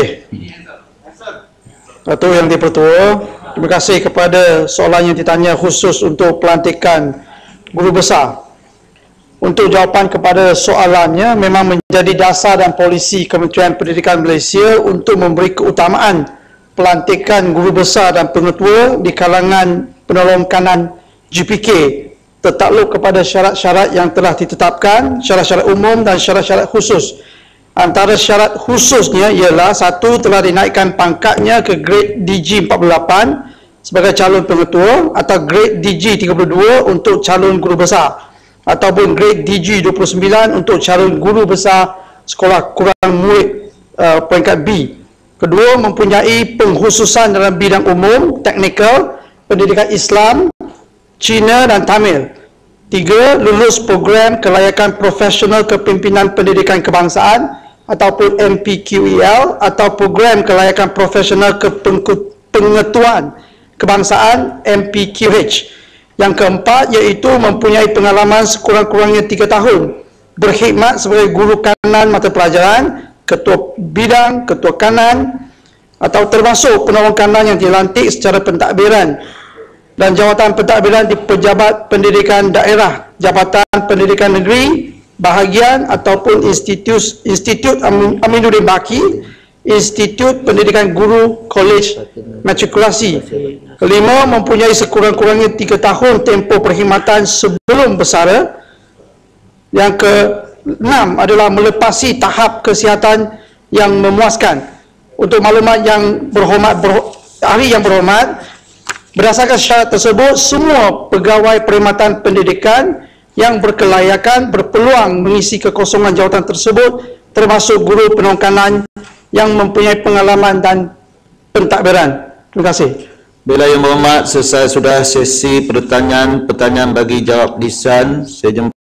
Datuk Yang Dipertua. Terima kasih kepada soalan yang ditanya khusus untuk pelantikan guru besar. Untuk jawapan kepada soalannya, memang menjadi dasar dan polisi Kementerian Pendidikan Malaysia untuk memberi keutamaan pelantikan guru besar dan pengetua di kalangan penolong kanan G P K tertakluk kepada syarat-syarat yang telah ditetapkan, syarat-syarat umum dan syarat-syarat khusus. Antara syarat khususnya ialah satu, telah dinaikkan pangkatnya ke grade D G empat puluh lapan sebagai calon pengetua, atau grade D G tiga puluh dua untuk calon guru besar, ataupun grade D G dua puluh sembilan untuk calon guru besar sekolah kurang murid uh, peringkat B. Kedua, mempunyai pengkhususan dalam bidang umum, teknikal, pendidikan Islam, Cina dan Tamil. Tiga, lulus program kelayakan profesional kepimpinan pendidikan kebangsaan ataupun M P Q E L, atau program kelayakan profesional kepengetuan kebangsaan M P Q H. Yang keempat, iaitu mempunyai pengalaman sekurang-kurangnya tiga tahun berkhidmat sebagai guru kanan mata pelajaran, ketua bidang, ketua kanan, atau termasuk penolong kanan yang dilantik secara pentadbiran dan jawatan pentadbiran di Pejabat Pendidikan Daerah, Jabatan Pendidikan Negeri, bahagian ataupun Institut Institut Aminuddin Baki, Institut Pendidikan Guru, Kolej Matrikulasi. Kelima, mempunyai sekurang-kurangnya tiga tahun tempoh perkhidmatan sebelum bersara. Yang keenam adalah melepasi tahap kesihatan yang memuaskan. Untuk maklumat yang berhormat, berho ahli yang berhormat, berdasarkan syarat tersebut, semua pegawai perkhidmatan pendidikan yang berkelayakan berpeluang mengisi kekosongan jawatan tersebut, termasuk guru penolong kanan yang mempunyai pengalaman dan pentadbiran. Terima kasih. Bila Yang Berhormat, selesai sudah sesi pertanyaan-pertanyaan bagi jawab lisan. Saya jumpa